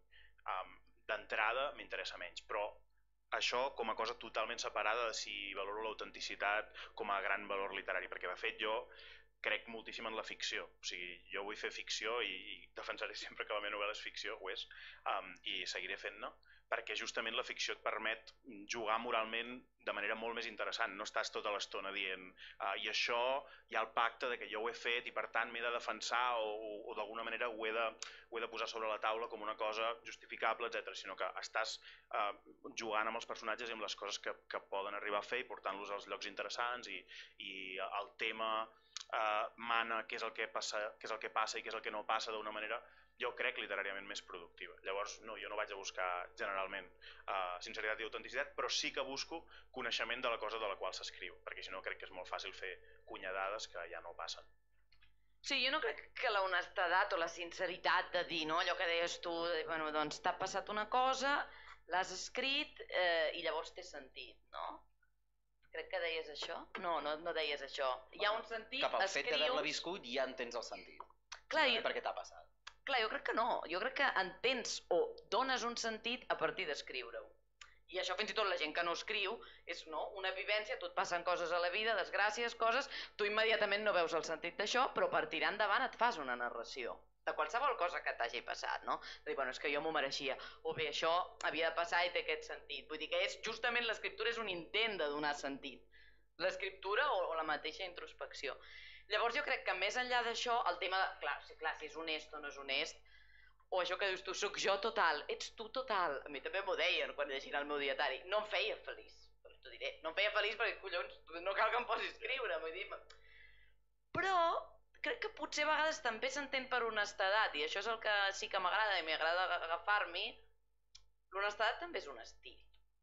d'entrada m'interessa menys, però això com a cosa totalment separada de si valoro l'autenticitat com a gran valor literari, perquè de fet jo crec moltíssim en la ficció, o sigui, jo vull fer ficció i defensaré sempre que la meva novel·la és ficció, ho és, i seguiré fent-ne, perquè justament la ficció et permet jugar moralment de manera molt més interessant, no estàs tota l'estona dient i això hi ha el pacte de que jo ho he fet i per tant m'he de defensar o d'alguna manera ho he de posar sobre la taula com una cosa justificable, etc. Sinó que estàs jugant amb els personatges i amb les coses que poden arribar a fer i portant-los als llocs interessants i el tema mana què és el que passa i què és el que no passa d'una manera, jo crec literàriament més productiva. Llavors, no, jo no vaig a buscar generalment sinceritat i autenticitat, però sí que busco coneixement de la cosa de la qual s'escriu, perquè si no crec que és molt fàcil fer cunyadades que ja no passen. Sí, jo no crec que la honestedat o la sinceritat de dir, no, allò que deies tu, bueno, doncs t'ha passat una cosa, l'has escrit i llavors té sentit, no? Crec que deies això? No deies això. Hi ha un sentit, cap al fet d'haver-la viscut ja entens el sentit. Clar, per què t'ha passat. Clar, jo crec que no. Jo crec que entens o dones un sentit a partir d'escriure-ho. I això fins i tot la gent que no escriu és una vivència, tu et passen coses a la vida, desgràcies, coses, tu immediatament no veus el sentit d'això, però per tirar endavant et fas una narració de qualsevol cosa que t'hagi passat, no? De dir, bueno, és que jo m'ho mereixia, o bé, això havia de passar i té aquest sentit. Vull dir que justament l'escriptura és un intent de donar sentit. L'escriptura o la mateixa introspecció. Llavors jo crec que més enllà d'això, el tema de, clar, si és honest o no és honest, o això que dius tu, soc jo total, ets tu total. A mi també m'ho deien quan llegia el meu dietari. No em feia feliç, t'ho diré. No em feia feliç perquè, collons, no cal que em posi a escriure, vull dir. Però crec que potser a vegades també s'entén per honestedat, i això és el que sí que m'agrada i m'agrada agafar-m'hi. L'honestedat també és un estil.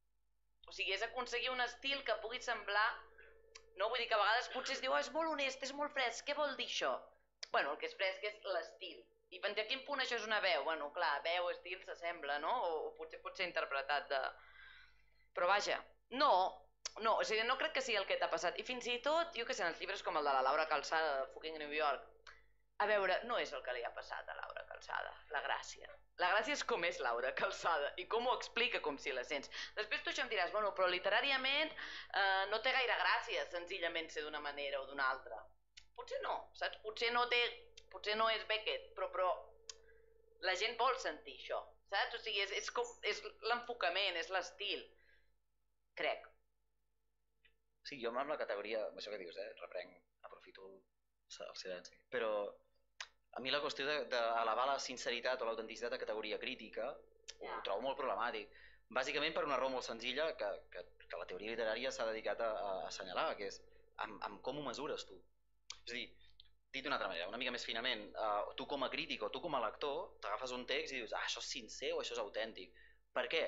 O sigui, és aconseguir un estil que pugui semblar... No, vull dir que a vegades potser es diu és molt honest, és molt fresc, què vol dir això? Bueno, el que és fresc és l'estil. I fins a quin punt això és una veu? Bueno, clar, veu, estil, s'assembla, no? O potser pot ser interpretat de... Però vaja, no, o sigui, no crec que sigui el que t'ha passat. I fins i tot, jo què sé, en els llibres com el de la Laura Calçada de Fucking New York, a veure, no és el que li ha passat a Laura Calçada, la gràcia. La gràcia és com és Laura Calçada i com ho explica com si la sents. Després tu això em diràs, bueno, però literàriament no té gaire gràcia senzillament ser d'una manera o d'una altra. Potser no, saps? Potser no és Beckett, però la gent vol sentir això, saps? O sigui, és l'enfocament, és l'estil, crec. Sí, jo amb la categoria, això que dius, reprenc, aprofito el silenci, però a mi la qüestió d'elevar la sinceritat o l'autenticitat a categoria crítica ho trobo molt problemàtic, bàsicament per una raó molt senzilla que la teoria literària s'ha dedicat a assenyalar, que és amb com ho mesures tu. És a dir, dit d'una altra manera, una mica més finament, tu com a crític o tu com a lector t'agafes un text i dius, això és sincer o això és autèntic. Per què?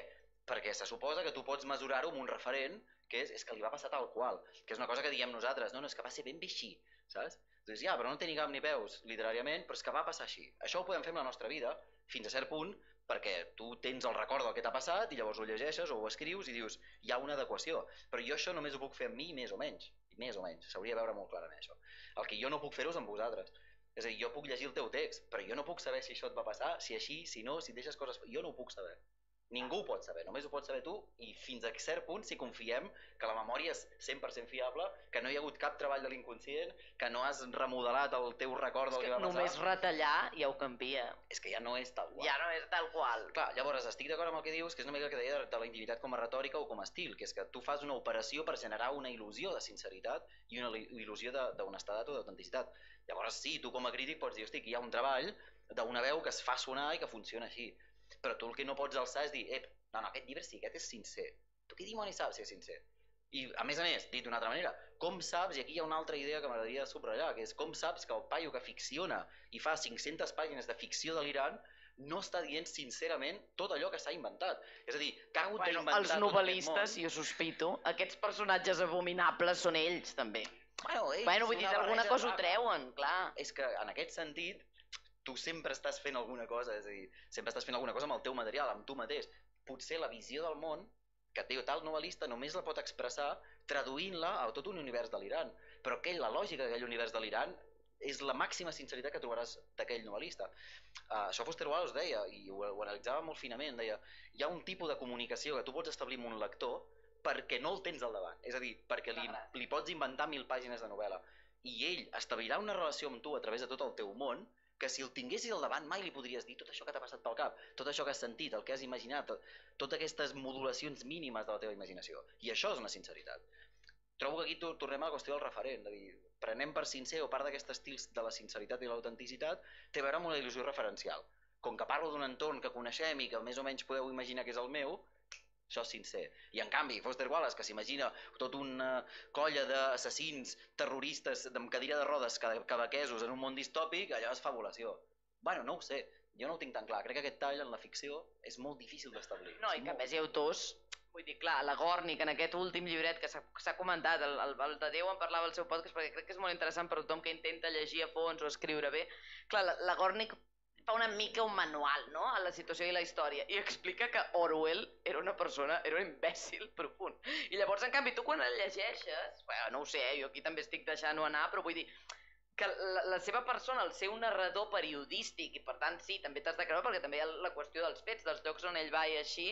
perquè se suposa que tu pots mesurar-ho amb un referent, que és que li va passar tal qual, que és una cosa que diem nosaltres, no, és que va ser ben bé així, saps? Dius, ja, però no té ni cap ni peus, literàriament, però és que va passar així. Això ho podem fer amb la nostra vida, fins a cert punt, perquè tu tens el record del que t'ha passat i llavors ho llegeixes o ho escrius i dius, hi ha una adequació. Però jo això només ho puc fer amb mi més o menys. S'hauria de veure molt clarament això. El que jo no puc fer-ho és amb vosaltres. És a dir, jo puc llegir el teu text, però jo no puc saber si això et va passar, si així, si no, si et deixes coses... Jo no ho puc saber. Ningú ho pot saber, només ho pots saber tu i fins a cert punt si confiem que la memòria és 100% fiable, que no hi ha hagut cap treball de l'inconscient, que no has remodelat el teu record del que va passar. Només retallar ja ho canvia. És que ja no és tal qual. Ja no és tal qual. Clar, llavors estic d'acord amb el que dius, que és una mica el que deia de la intimitat com a retòrica o com a estil, que és que tu fas una operació per generar una il·lusió de sinceritat i una il·lusió d'honestedat o d'autenticitat. Llavors sí, tu com a crític pots dir, hosti, que hi ha un treball d'una veu que es fa sonar i que funciona així. Però tu el que no pots alçar és dir, no, aquest llibre sí, aquest és sincer. Tu què dimonis saps si és sincer? I a més, dit d'una altra manera, com saps, i aquí hi ha una altra idea que m'agradaria subratllar, que és com saps que el paio que ficciona i fa 500 pàgines de ficció delirant no està dient sincerament tot allò que s'ha inventat. És a dir, que ha hagut d'inventar els novel·listes, jo sospito, aquests personatges abominables són ells, també. Bueno, vull dir, alguna cosa ho treuen, clar. És que en aquest sentit, tu sempre estàs fent alguna cosa, és a dir, sempre estàs fent alguna cosa amb el teu material, amb tu mateix. Potser la visió del món que té tal novel·lista només la pot expressar traduint-la a tot un univers delirant. Però la lògica d'aquell univers delirant és la màxima sinceritat que trobaràs d'aquell novel·lista. Això Foster Wallace deia, i ho analitzava molt finament, deia, hi ha un tipus de comunicació que tu pots establir amb un lector perquè no el tens al davant. És a dir, perquè li pots inventar 1000 pàgines de novel·la. I ell establirà una relació amb tu a través de tot el teu món que si el tinguessis al davant mai li podries dir tot això que t'ha passat pel cap, tot això que has sentit, el que has imaginat, totes aquestes modulacions mínimes de la teva imaginació. I això és una sinceritat. Trobo que aquí tornem a la qüestió del referent, de dir, prenem per sincer o part d'aquests estils de la sinceritat i l'autenticitat té a veure amb una il·lusió referencial. Com que parlo d'un entorn que coneixem i que més o menys podeu imaginar que és el meu, això és sincer. I en canvi, Foster Wallace, que s'imagina tota una colla d'assassins terroristes amb cadira de rodes quebequesos en un món distòpic, allò és fabulació. Bueno, no ho sé, jo no ho tinc tan clar. Crec que aquest tall en la ficció és molt difícil d'establir. No, i que a més hi ha autors, vull dir, clar, la Gornick, en aquest últim llibret que s'ha comentat, el de Déu en parlava al seu podcast, perquè crec que és molt interessant per tothom que intenta llegir a fons o escriure bé. Clar, la Gornick fa una mica un manual, no?, a la situació i la història, i explica que Orwell era una persona, era un imbècil profund. I llavors, en canvi, tu quan el llegeixes, bueno, no ho sé, jo aquí també estic deixant-ho anar, però vull dir que la seva persona, el seu narrador periodístic, i per tant, sí, també t'has de creure, perquè també hi ha la qüestió dels fets, dels llocs on ell va i així,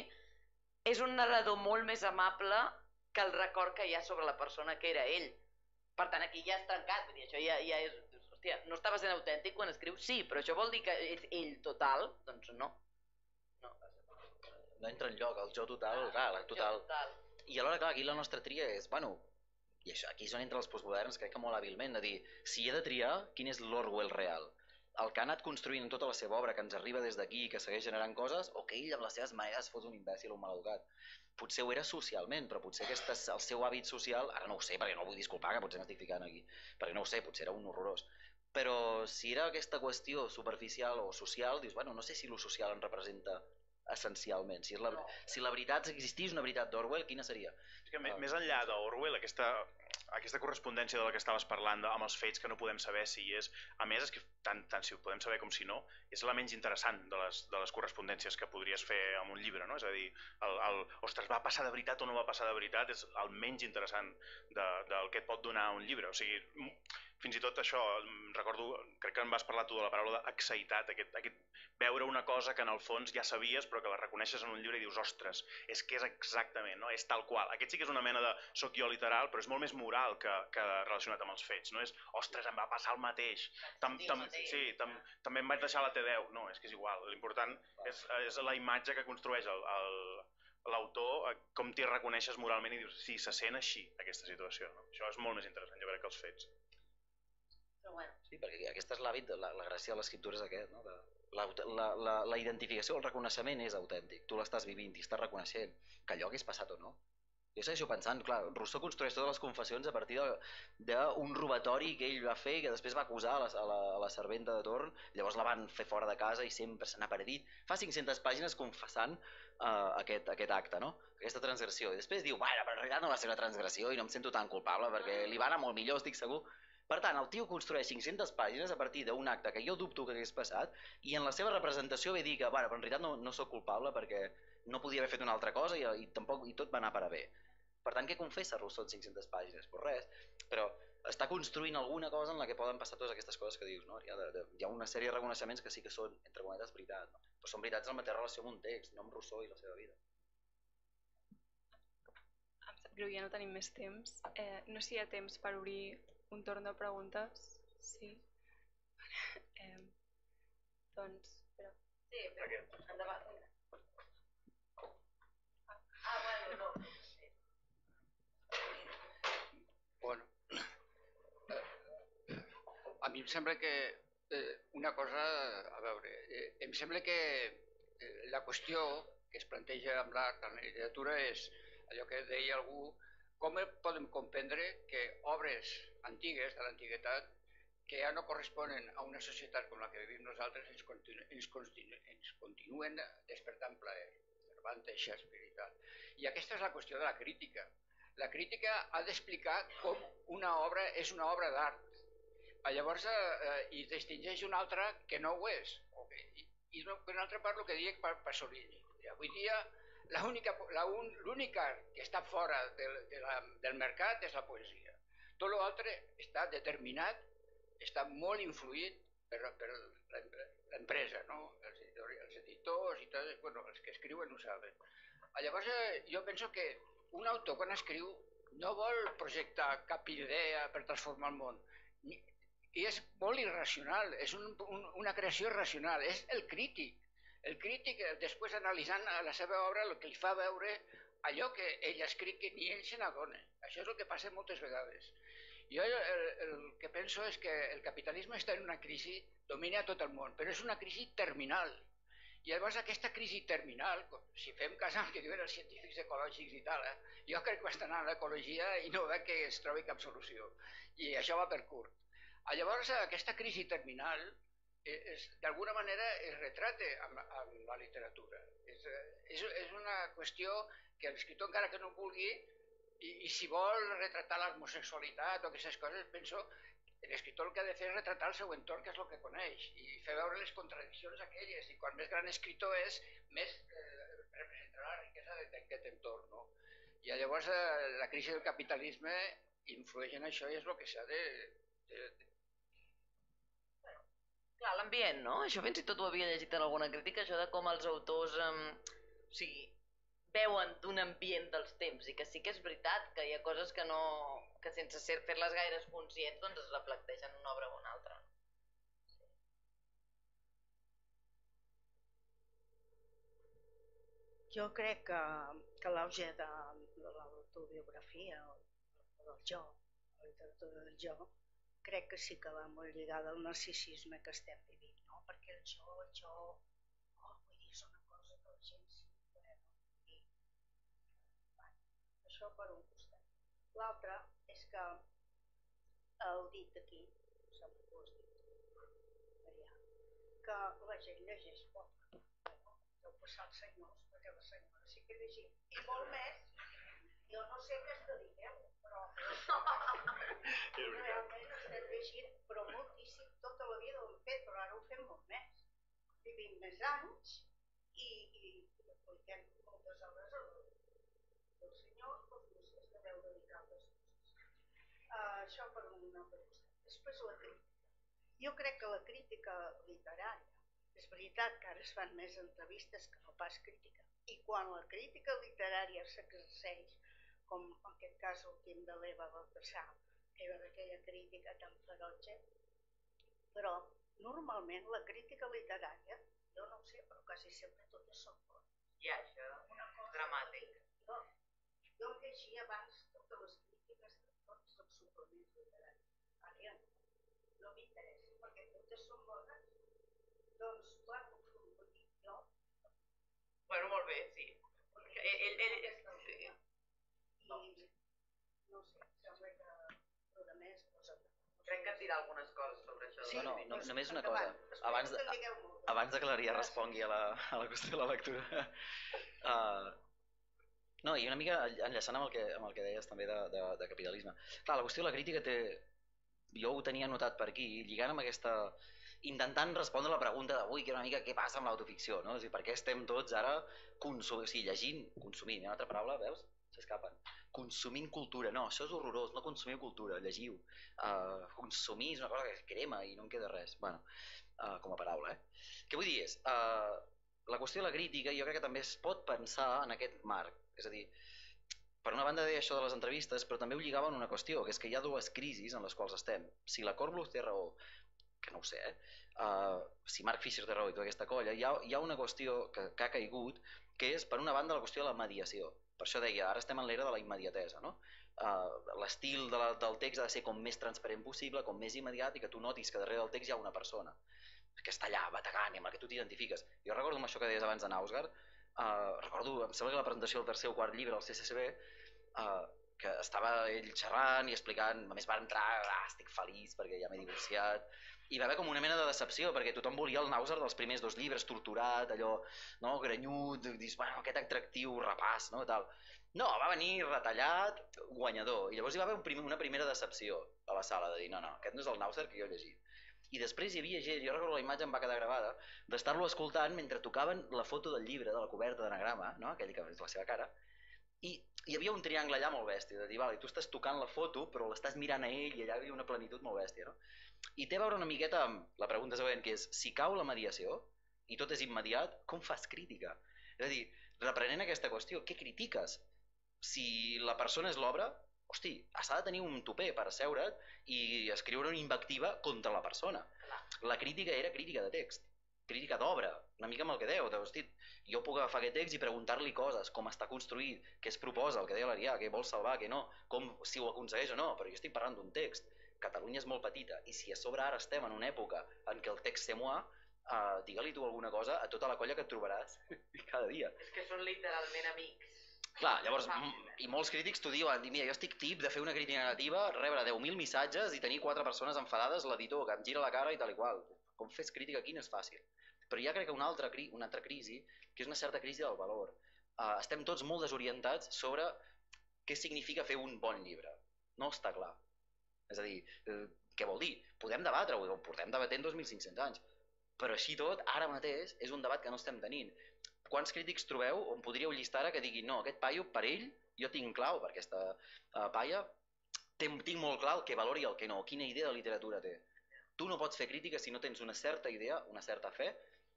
és un narrador molt més amable que el record que hi ha sobre la persona que era ell. Per tant, aquí ja has trencat, vull dir, això ja és... Hòstia, no estava sent autèntic quan escriu? Sí, però això vol dir que és ell total? Doncs no. No entra enlloc, el jo total, clar, el total. I alhora, clar, aquí la nostra tria és, bueno, i això, aquí és on entra els postmoderns, crec que molt hàbilment, de dir, si he de triar, quin és l'Orwell real? El que ha anat construint en tota la seva obra, que ens arriba des d'aquí i que segueix generant coses, o que ell amb les seves maneres fos un imbècil o un maleducat? Potser ho era socialment, però potser el seu hàbit social, ara no ho sé, perquè no ho vull disculpar, que potser m'estic ficant aquí, perquè no ho sé, potser era un horrorós. Però si era aquesta qüestió superficial o social, dius, bueno, no sé si lo social en representa essencialment. Si la veritat existís una veritat d'Orwell, quina seria? És que més enllà d'Orwell, aquesta correspondència de la que estaves parlant amb els fets que no podem saber si hi és, a més és que tant si ho podem saber com si no, és la menys interessant de les correspondències que podries fer amb un llibre, no? És a dir, ostres, va passar de veritat o no va passar de veritat és el menys interessant del que et pot donar un llibre. O sigui, fins i tot això, recordo, crec que em vas parlar tu de la paraula d'excitat, aquest veure una cosa que en el fons ja sabies però que la reconeixes en un llibre i dius, ostres, és que és exactament, no? És tal qual. Aquest sí que és una mena de soc jo literal, però és molt més moral que relacionat amb els fets, no és, ostres, em va passar el mateix, sí, també em vaig deixar la T10, no, és que és igual, l'important és la imatge que construeix l'autor, com t'hi reconeixes moralment i dius, sí, se sent així aquesta situació, no? Això és molt més interessant, jo crec, que els fets. Sí, perquè aquest és l'hàbit, la gràcia de l'escriptura és aquest, no? La identificació, el reconeixement és autèntic, tu l'estàs vivint i estàs reconeixent que allò hagués passat o no. Jo segueixo pensant, clar, Rousseau construeix totes les confessions a partir d'un robatori que ell va fer i que després va acusar a la serventa de torn, llavors la van fer fora de casa i sempre se n'ha perdit. Fa 500 pàgines confessant aquest acte, no? Aquesta transgressió. I després diu, bueno, però en realitat no va ser una transgressió i no em sento tan culpable perquè li va anar molt millor, estic segur. Per tant, el tio construeix 500 pàgines a partir d'un acte que jo dubto que hagués passat i en la seva representació ve dir que, bueno, però en realitat no sóc culpable perquè no podia haver fet una altra cosa i tot va anar per a bé. Per tant, què confessa Rousseau en 500 pàgines? Pues res, però està construint alguna cosa en la que poden passar totes aquestes coses que dius, no? Hi ha una sèrie de reconeixements que sí que són, entre cometes, veritat, no? Però són veritats en la mateixa relació amb un text, no amb Rousseau i la seva vida. Em sap greu, ja no tenim més temps. No sé si hi ha temps per obrir un torn de preguntes. Sí. Doncs, espera. Sí, endavant. Bueno, no. Bueno, a mi em sembla que una cosa, a veure, em sembla que la qüestió que es planteja amb l'art, amb la literatura, és allò que deia algú, com podem comprendre que obres antigues, de l'antiguitat, que ja no corresponen a una societat com la que vivim nosaltres, ens continuen despertant plaer. Cervantes, Shakespeare i tal. I aquesta és la qüestió de la crítica. La crítica ha d'explicar com una obra és una obra d'art. Llavors, hi distingeix una altra que no ho és. I per una altra part, el que dic Pasolini. Avui dia, l'únic art que està fora del mercat és la poesia. Tot l'altre està determinat, està molt influït per l'empresa, no? Els editors i tot, bueno, els que escriuen ho saben. Llavors, jo penso que un autor quan escriu no vol projectar cap idea per transformar el món. I és molt irracional, és una creació irracional, és el crític. El crític, després analitzant la seva obra, el que li fa veure allò que ell ha escrit que ni ell se n'adona. Això és el que passa moltes vegades. Jo el que penso és que el capitalisme està en una crisi, domina tot el món, però és una crisi terminal. I llavors aquesta crisi terminal, si fem cas al que diuen els científics ecològics i tal, jo crec que bastant en l'ecologia i no veig que es trobi cap solució. I això va per curt. Llavors aquesta crisi terminal d'alguna manera es retrata amb la literatura. És una qüestió que l'escriptor, encara que no vulgui, i si vol retratar l'homosexualitat o aquestes coses, penso que l'escriptor el que ha de fer és retratar el seu entorn, que és el que coneix, i fer veure les contradiccions aquelles, i quan més gran escriptor és, més representarà la riquesa d'aquest entorn. No? I llavors la crisi del capitalisme influeix en això i és el que s'ha de... Clar, l'ambient, no? Això fins i tot ho havia llegit en alguna crítica, això de com els autors veuen d'un ambient dels temps i que sí que és veritat que hi ha coses que sense fer-les gaires conscients doncs es reflecteixen en una obra o una altra. Jo crec que l'auge de l'autobiografia o del jo, la literatura del jo, crec que sí que va molt lligada al narcisisme que estem vivint, no? Perquè el jo, vull dir, és una cosa que la gent sempre, no? I, això per un costat. L'altre és que heu dit aquí, sembla que ho has dit, Marià, que la gent llegeix poc. Deu passar els senyors, perquè la senyora sí que llegim. I molt més, jo no sé què es dediqueu, però realment estem llegint, però moltíssim, tota la vida ho hem fet, però ara ho fem molt més. Vivim més anys i apliquem moltes hores dels senyors, doncs no sé, es deveu dedicar a altres coses. Això per una altra cosa. Després la crítica. Jo crec que la crítica literària, és veritat que ara es fan més entrevistes que no pas crítica, i quan la crítica literària s'exerceix, com en aquest cas l'últim de l'Eva Baltasar, era d'aquella crítica tan ferotge, però normalment la crítica literària, jo no ho sé, però quasi sempre totes són bones. I això, és dramàtic. Jo em llegia abans totes les crítiques de tots els suplements literaris. Ara ja no m'interessa, perquè totes són bones. Doncs, bueno, vull dir, jo... Bueno, molt bé, sí. Sí. I, no sé, sembla que a més... Crec que et dirà algunes coses sobre això. Sí, no, només una cosa. Abans de que l'Aria respongui a la qüestió de la lectura. No, i una mica enllaçant amb el que deies també de capitalisme. Clar, la qüestió de la crítica té... Jo ho tenia notat per aquí, lligant amb aquesta... intentant respondre la pregunta d'avui, que era una mica què passa amb l'autoficció, no? És a dir, per què estem tots ara llegint, consumint, hi ha una altra paraula, veus? S'escapen. Consumint cultura, no, això és horrorós, no consumiu cultura, llegiu. Consumir és una cosa que crema i no en queda res. Bueno, com a paraula, Què vull dir és, la qüestió de la crítica jo crec que també es pot pensar en aquest marc, és a dir, per una banda deia això de les entrevistes, però també ho lligava en una qüestió, que és que hi ha dues crisis en les quals estem. Si la Corbluz té raó, que no ho sé, si Mark Fisher té raó i tota aquesta colla, hi ha una qüestió que ha caigut, que és, per una banda, la qüestió de la mediació. Per això deia, ara estem en l'era de la immediatesa, no? L'estil del text ha de ser com més transparent possible, com més immediat, i que tu notis que darrere del text hi ha una persona que està allà bategant i amb la que tu t'identifiques. Jo recordo amb això que deies abans de Nausgard, em sembla que la presentació del tercer o quart llibre al CCCB, que estava ell xerrant i explicant, a més va entrar, estic feliç perquè ja m'he divorciat, i va haver com una mena de decepció, perquè tothom volia el Nausgard dels primers 2 llibres, torturat, allò, no, grenyut, dius, bueno, aquest atractiu rapàs, no, tal. No, va venir retallat, guanyador, i llavors hi va haver una primera decepció a la sala, de dir, no, aquest no és el Nausgard que jo he llegit. I després hi havia gent, jo recordo la imatge em va quedar gravada, d'estar-lo escoltant mentre tocaven la foto del llibre, de la coberta d'anagrama, no? Aquell que és la seva cara, i hi havia un triangle allà molt bèstia, de dir, vale, tu estàs tocant la foto, però l'estàs mirant a ell i allà hi havia una plenitud molt bèstia, no? I té a veure una miqueta amb la pregunta següent, que és, si cau la mediació i tot és immediat, com fas crítica? És a dir, reprenent aquesta qüestió, què critiques? Si la persona és l'obra, hosti, s'ha de tenir un tupé per asseure't i escriure una invectiva contra la persona. La crítica era crítica de text, crítica d'obra, una mica amb el que deu, hosti, jo puc agafar aquest text i preguntar-li coses, com està construït, què es proposa, el que deia l'Arià, què vol salvar, què no, si ho aconsegueix o no, però jo estic parlant d'un text. Catalunya és molt petita i si a sobre ara estem en una època en què el text c'est moi, digue-li tu alguna cosa a tota la colla que et trobaràs cada dia. És que són literalment amics. Clar, llavors, i molts crítics t'ho diuen, mira, jo estic tip de fer una crítica negativa, rebre 10.000 missatges i tenir 4 persones enfadades, l'editor que em gira la cara i tal i qual. Com fes crítica aquí no és fàcil. Però hi ha, crec que una altra crisi, que és una certa crisi del valor. Estem tots molt desorientats sobre què significa fer un bon llibre. No està clar. És a dir, què vol dir? Podem debatre-ho, ho portem debatent 2.500 anys, però així tot, ara mateix, és un debat que no estem tenint. Quants crítics trobeu on podríeu llistar ara que diguin no, aquest paio, per ell, jo tinc clau per aquesta paia, tinc molt clar el que valori i el que no, quina idea de literatura té. Tu no pots fer crítica si no tens una certa idea, una certa fe,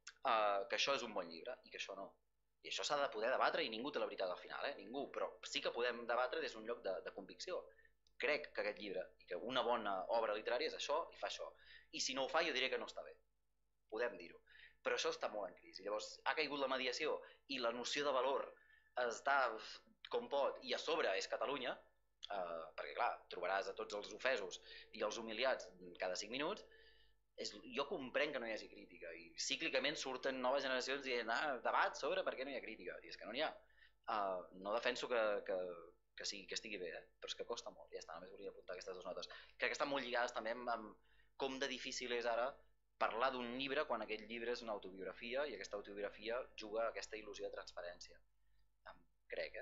que això és un bon llibre i que això no. I això s'ha de poder debatre i ningú té la veritat al final, ningú, però sí que podem debatre des d'un lloc de convicció. Crec que aquest llibre i que una bona obra literària és això i fa això. I si no ho fa jo diré que no està bé. Podem dir-ho. Però això està molt en crisi. Llavors ha caigut la mediació i la noció de valor està com pot i a sobre és Catalunya, perquè clar, trobaràs a tots els ofesos i els humiliats cada 5 minuts, jo comprenc que no hi hagi crítica i cíclicament surten noves generacions dient debat sobre per què no hi ha crítica, i és que no n'hi ha. No defenso que estigui bé, però és que costa molt, ja està, només volia apuntar aquestes 2 notes. Crec que estan molt lligades també amb com de difícil és ara parlar d'un llibre quan aquest llibre és una autobiografia i aquesta autobiografia juga a aquesta il·lusió de transparència. Crec,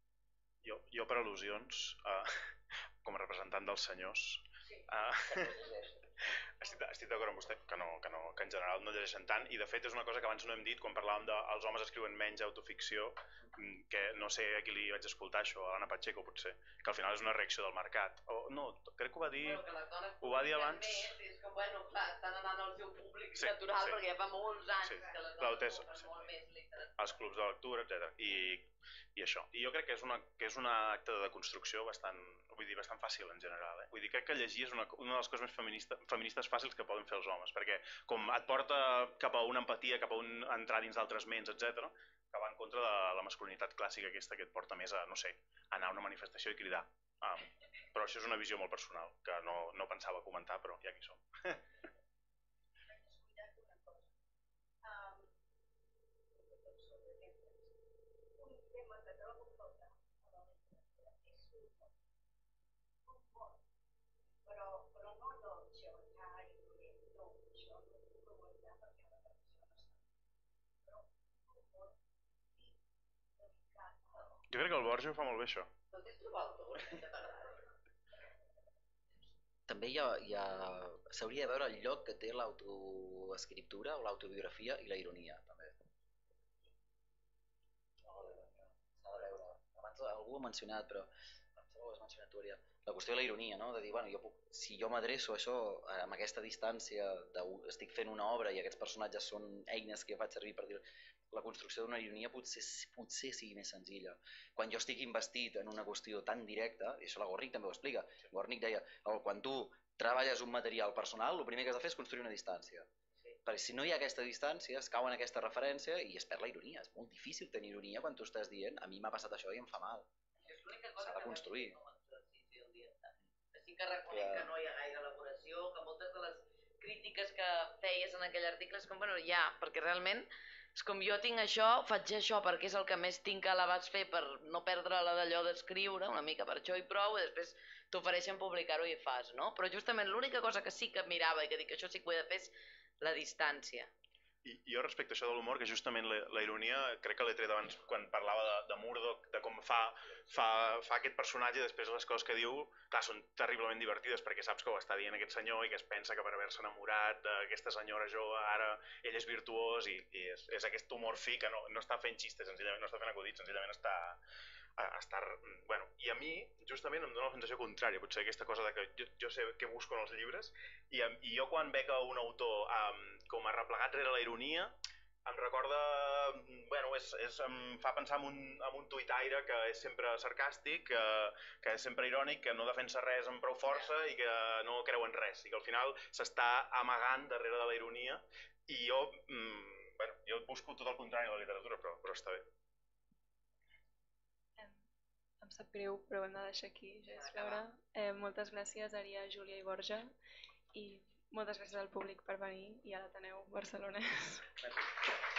Jo per al·lusions, com a representant dels senyors, estic d'acord amb vostè, que en general no llegeixen tant, i de fet és una cosa que abans no hem dit, quan parlàvem de els homes escriuen menys autoficció, que no sé a qui li vaig escoltar això, a l'Anna Pacheco potser, que al final és una reacció del mercat. No, crec que ho va dir, abans. És que, bueno, clar, estan anant al seu públic natural, perquè ja fa molts anys que les dones compren molt més literatura. Els clubs de lectura, etc. I això. I jo crec que és un acte de deconstrucció bastant fàcil en general. Vull dir, crec que llegir és una de les coses més feministes fàcils que poden fer els homes, perquè com et porta cap a una empatia, cap a entrar dins d'altres ments, etc., que va en contra de la masculinitat clàssica aquesta que et porta més a, no sé, anar a una manifestació i cridar. Però això és una visió molt personal, que no pensava comentar, però ja aquí som. Jo crec que el Borja ho fa molt bé, això. També s'hauria de veure el lloc que té l'autoescriptura o l'autobiografia i la ironia, també. S'ha de veure. Abans algú ho ha mencionat, però em sembla que ho has mencionat tu, Ariel. La qüestió de la ironia, no? De dir, bueno, si jo m'adreço a això amb aquesta distància, estic fent una obra i aquests personatges són eines que jo faig servir per dir la construcció d'una ironia potser sigui més senzilla. Quan jo estic investit en una qüestió tan directa, i això la Gornick també ho explica, Gornick deia, quan tu treballes un material personal, el primer que has de fer és construir una distància. Perquè si no hi ha aquesta distància, es cau en aquesta referència i es perd la ironia. És molt difícil tenir ironia quan tu estàs dient a mi m'ha passat això i em fa mal. S'ha de construir. Sí que reconec que no hi ha gaire elaboració, que moltes de les crítiques que feies en aquell article és com, bueno, ja, perquè realment és com jo tinc això, faig això perquè és el que més tinc a l'abast fer per no perdre la d'allò d'escriure, una mica per això i prou, i després t'ofereixen publicar-ho i fas, no? Però justament l'única cosa que sí que mirava i que dic que això sí que ho he de fer és la distància. I jo respecte a això de l'humor, que justament la ironia, crec que l'he tret abans quan parlava de Murdoch, de com fa aquest personatge i després les coses que diu, clar, són terriblement divertides perquè saps que ho està dient aquest senyor i que es pensa que per haver-se enamorat d'aquesta senyora jove ara ell és virtuós i és aquest humor fi que no està fent xistes, senzillament no està fent acudits, senzillament està... Bueno, i a mi justament em dóna la sensació contrària, potser aquesta cosa de que jo sé què busco en els llibres i jo quan veig a un autor com a replegat rere la ironia em recorda, bueno, em fa pensar en un tuitaire que és sempre sarcàstic, que és sempre irònic, que no defensa res amb prou força i que no creu en res i que al final s'està amagant darrere de la ironia i jo busco tot el contrari de la literatura, però està bé. Em sap greu, però hem de deixar aquí, Laura. Moltes gràcies, Ària, Júlia i Borja, i moltes gràcies al públic per venir i a l'Ateneu Barcelonès. Gràcies.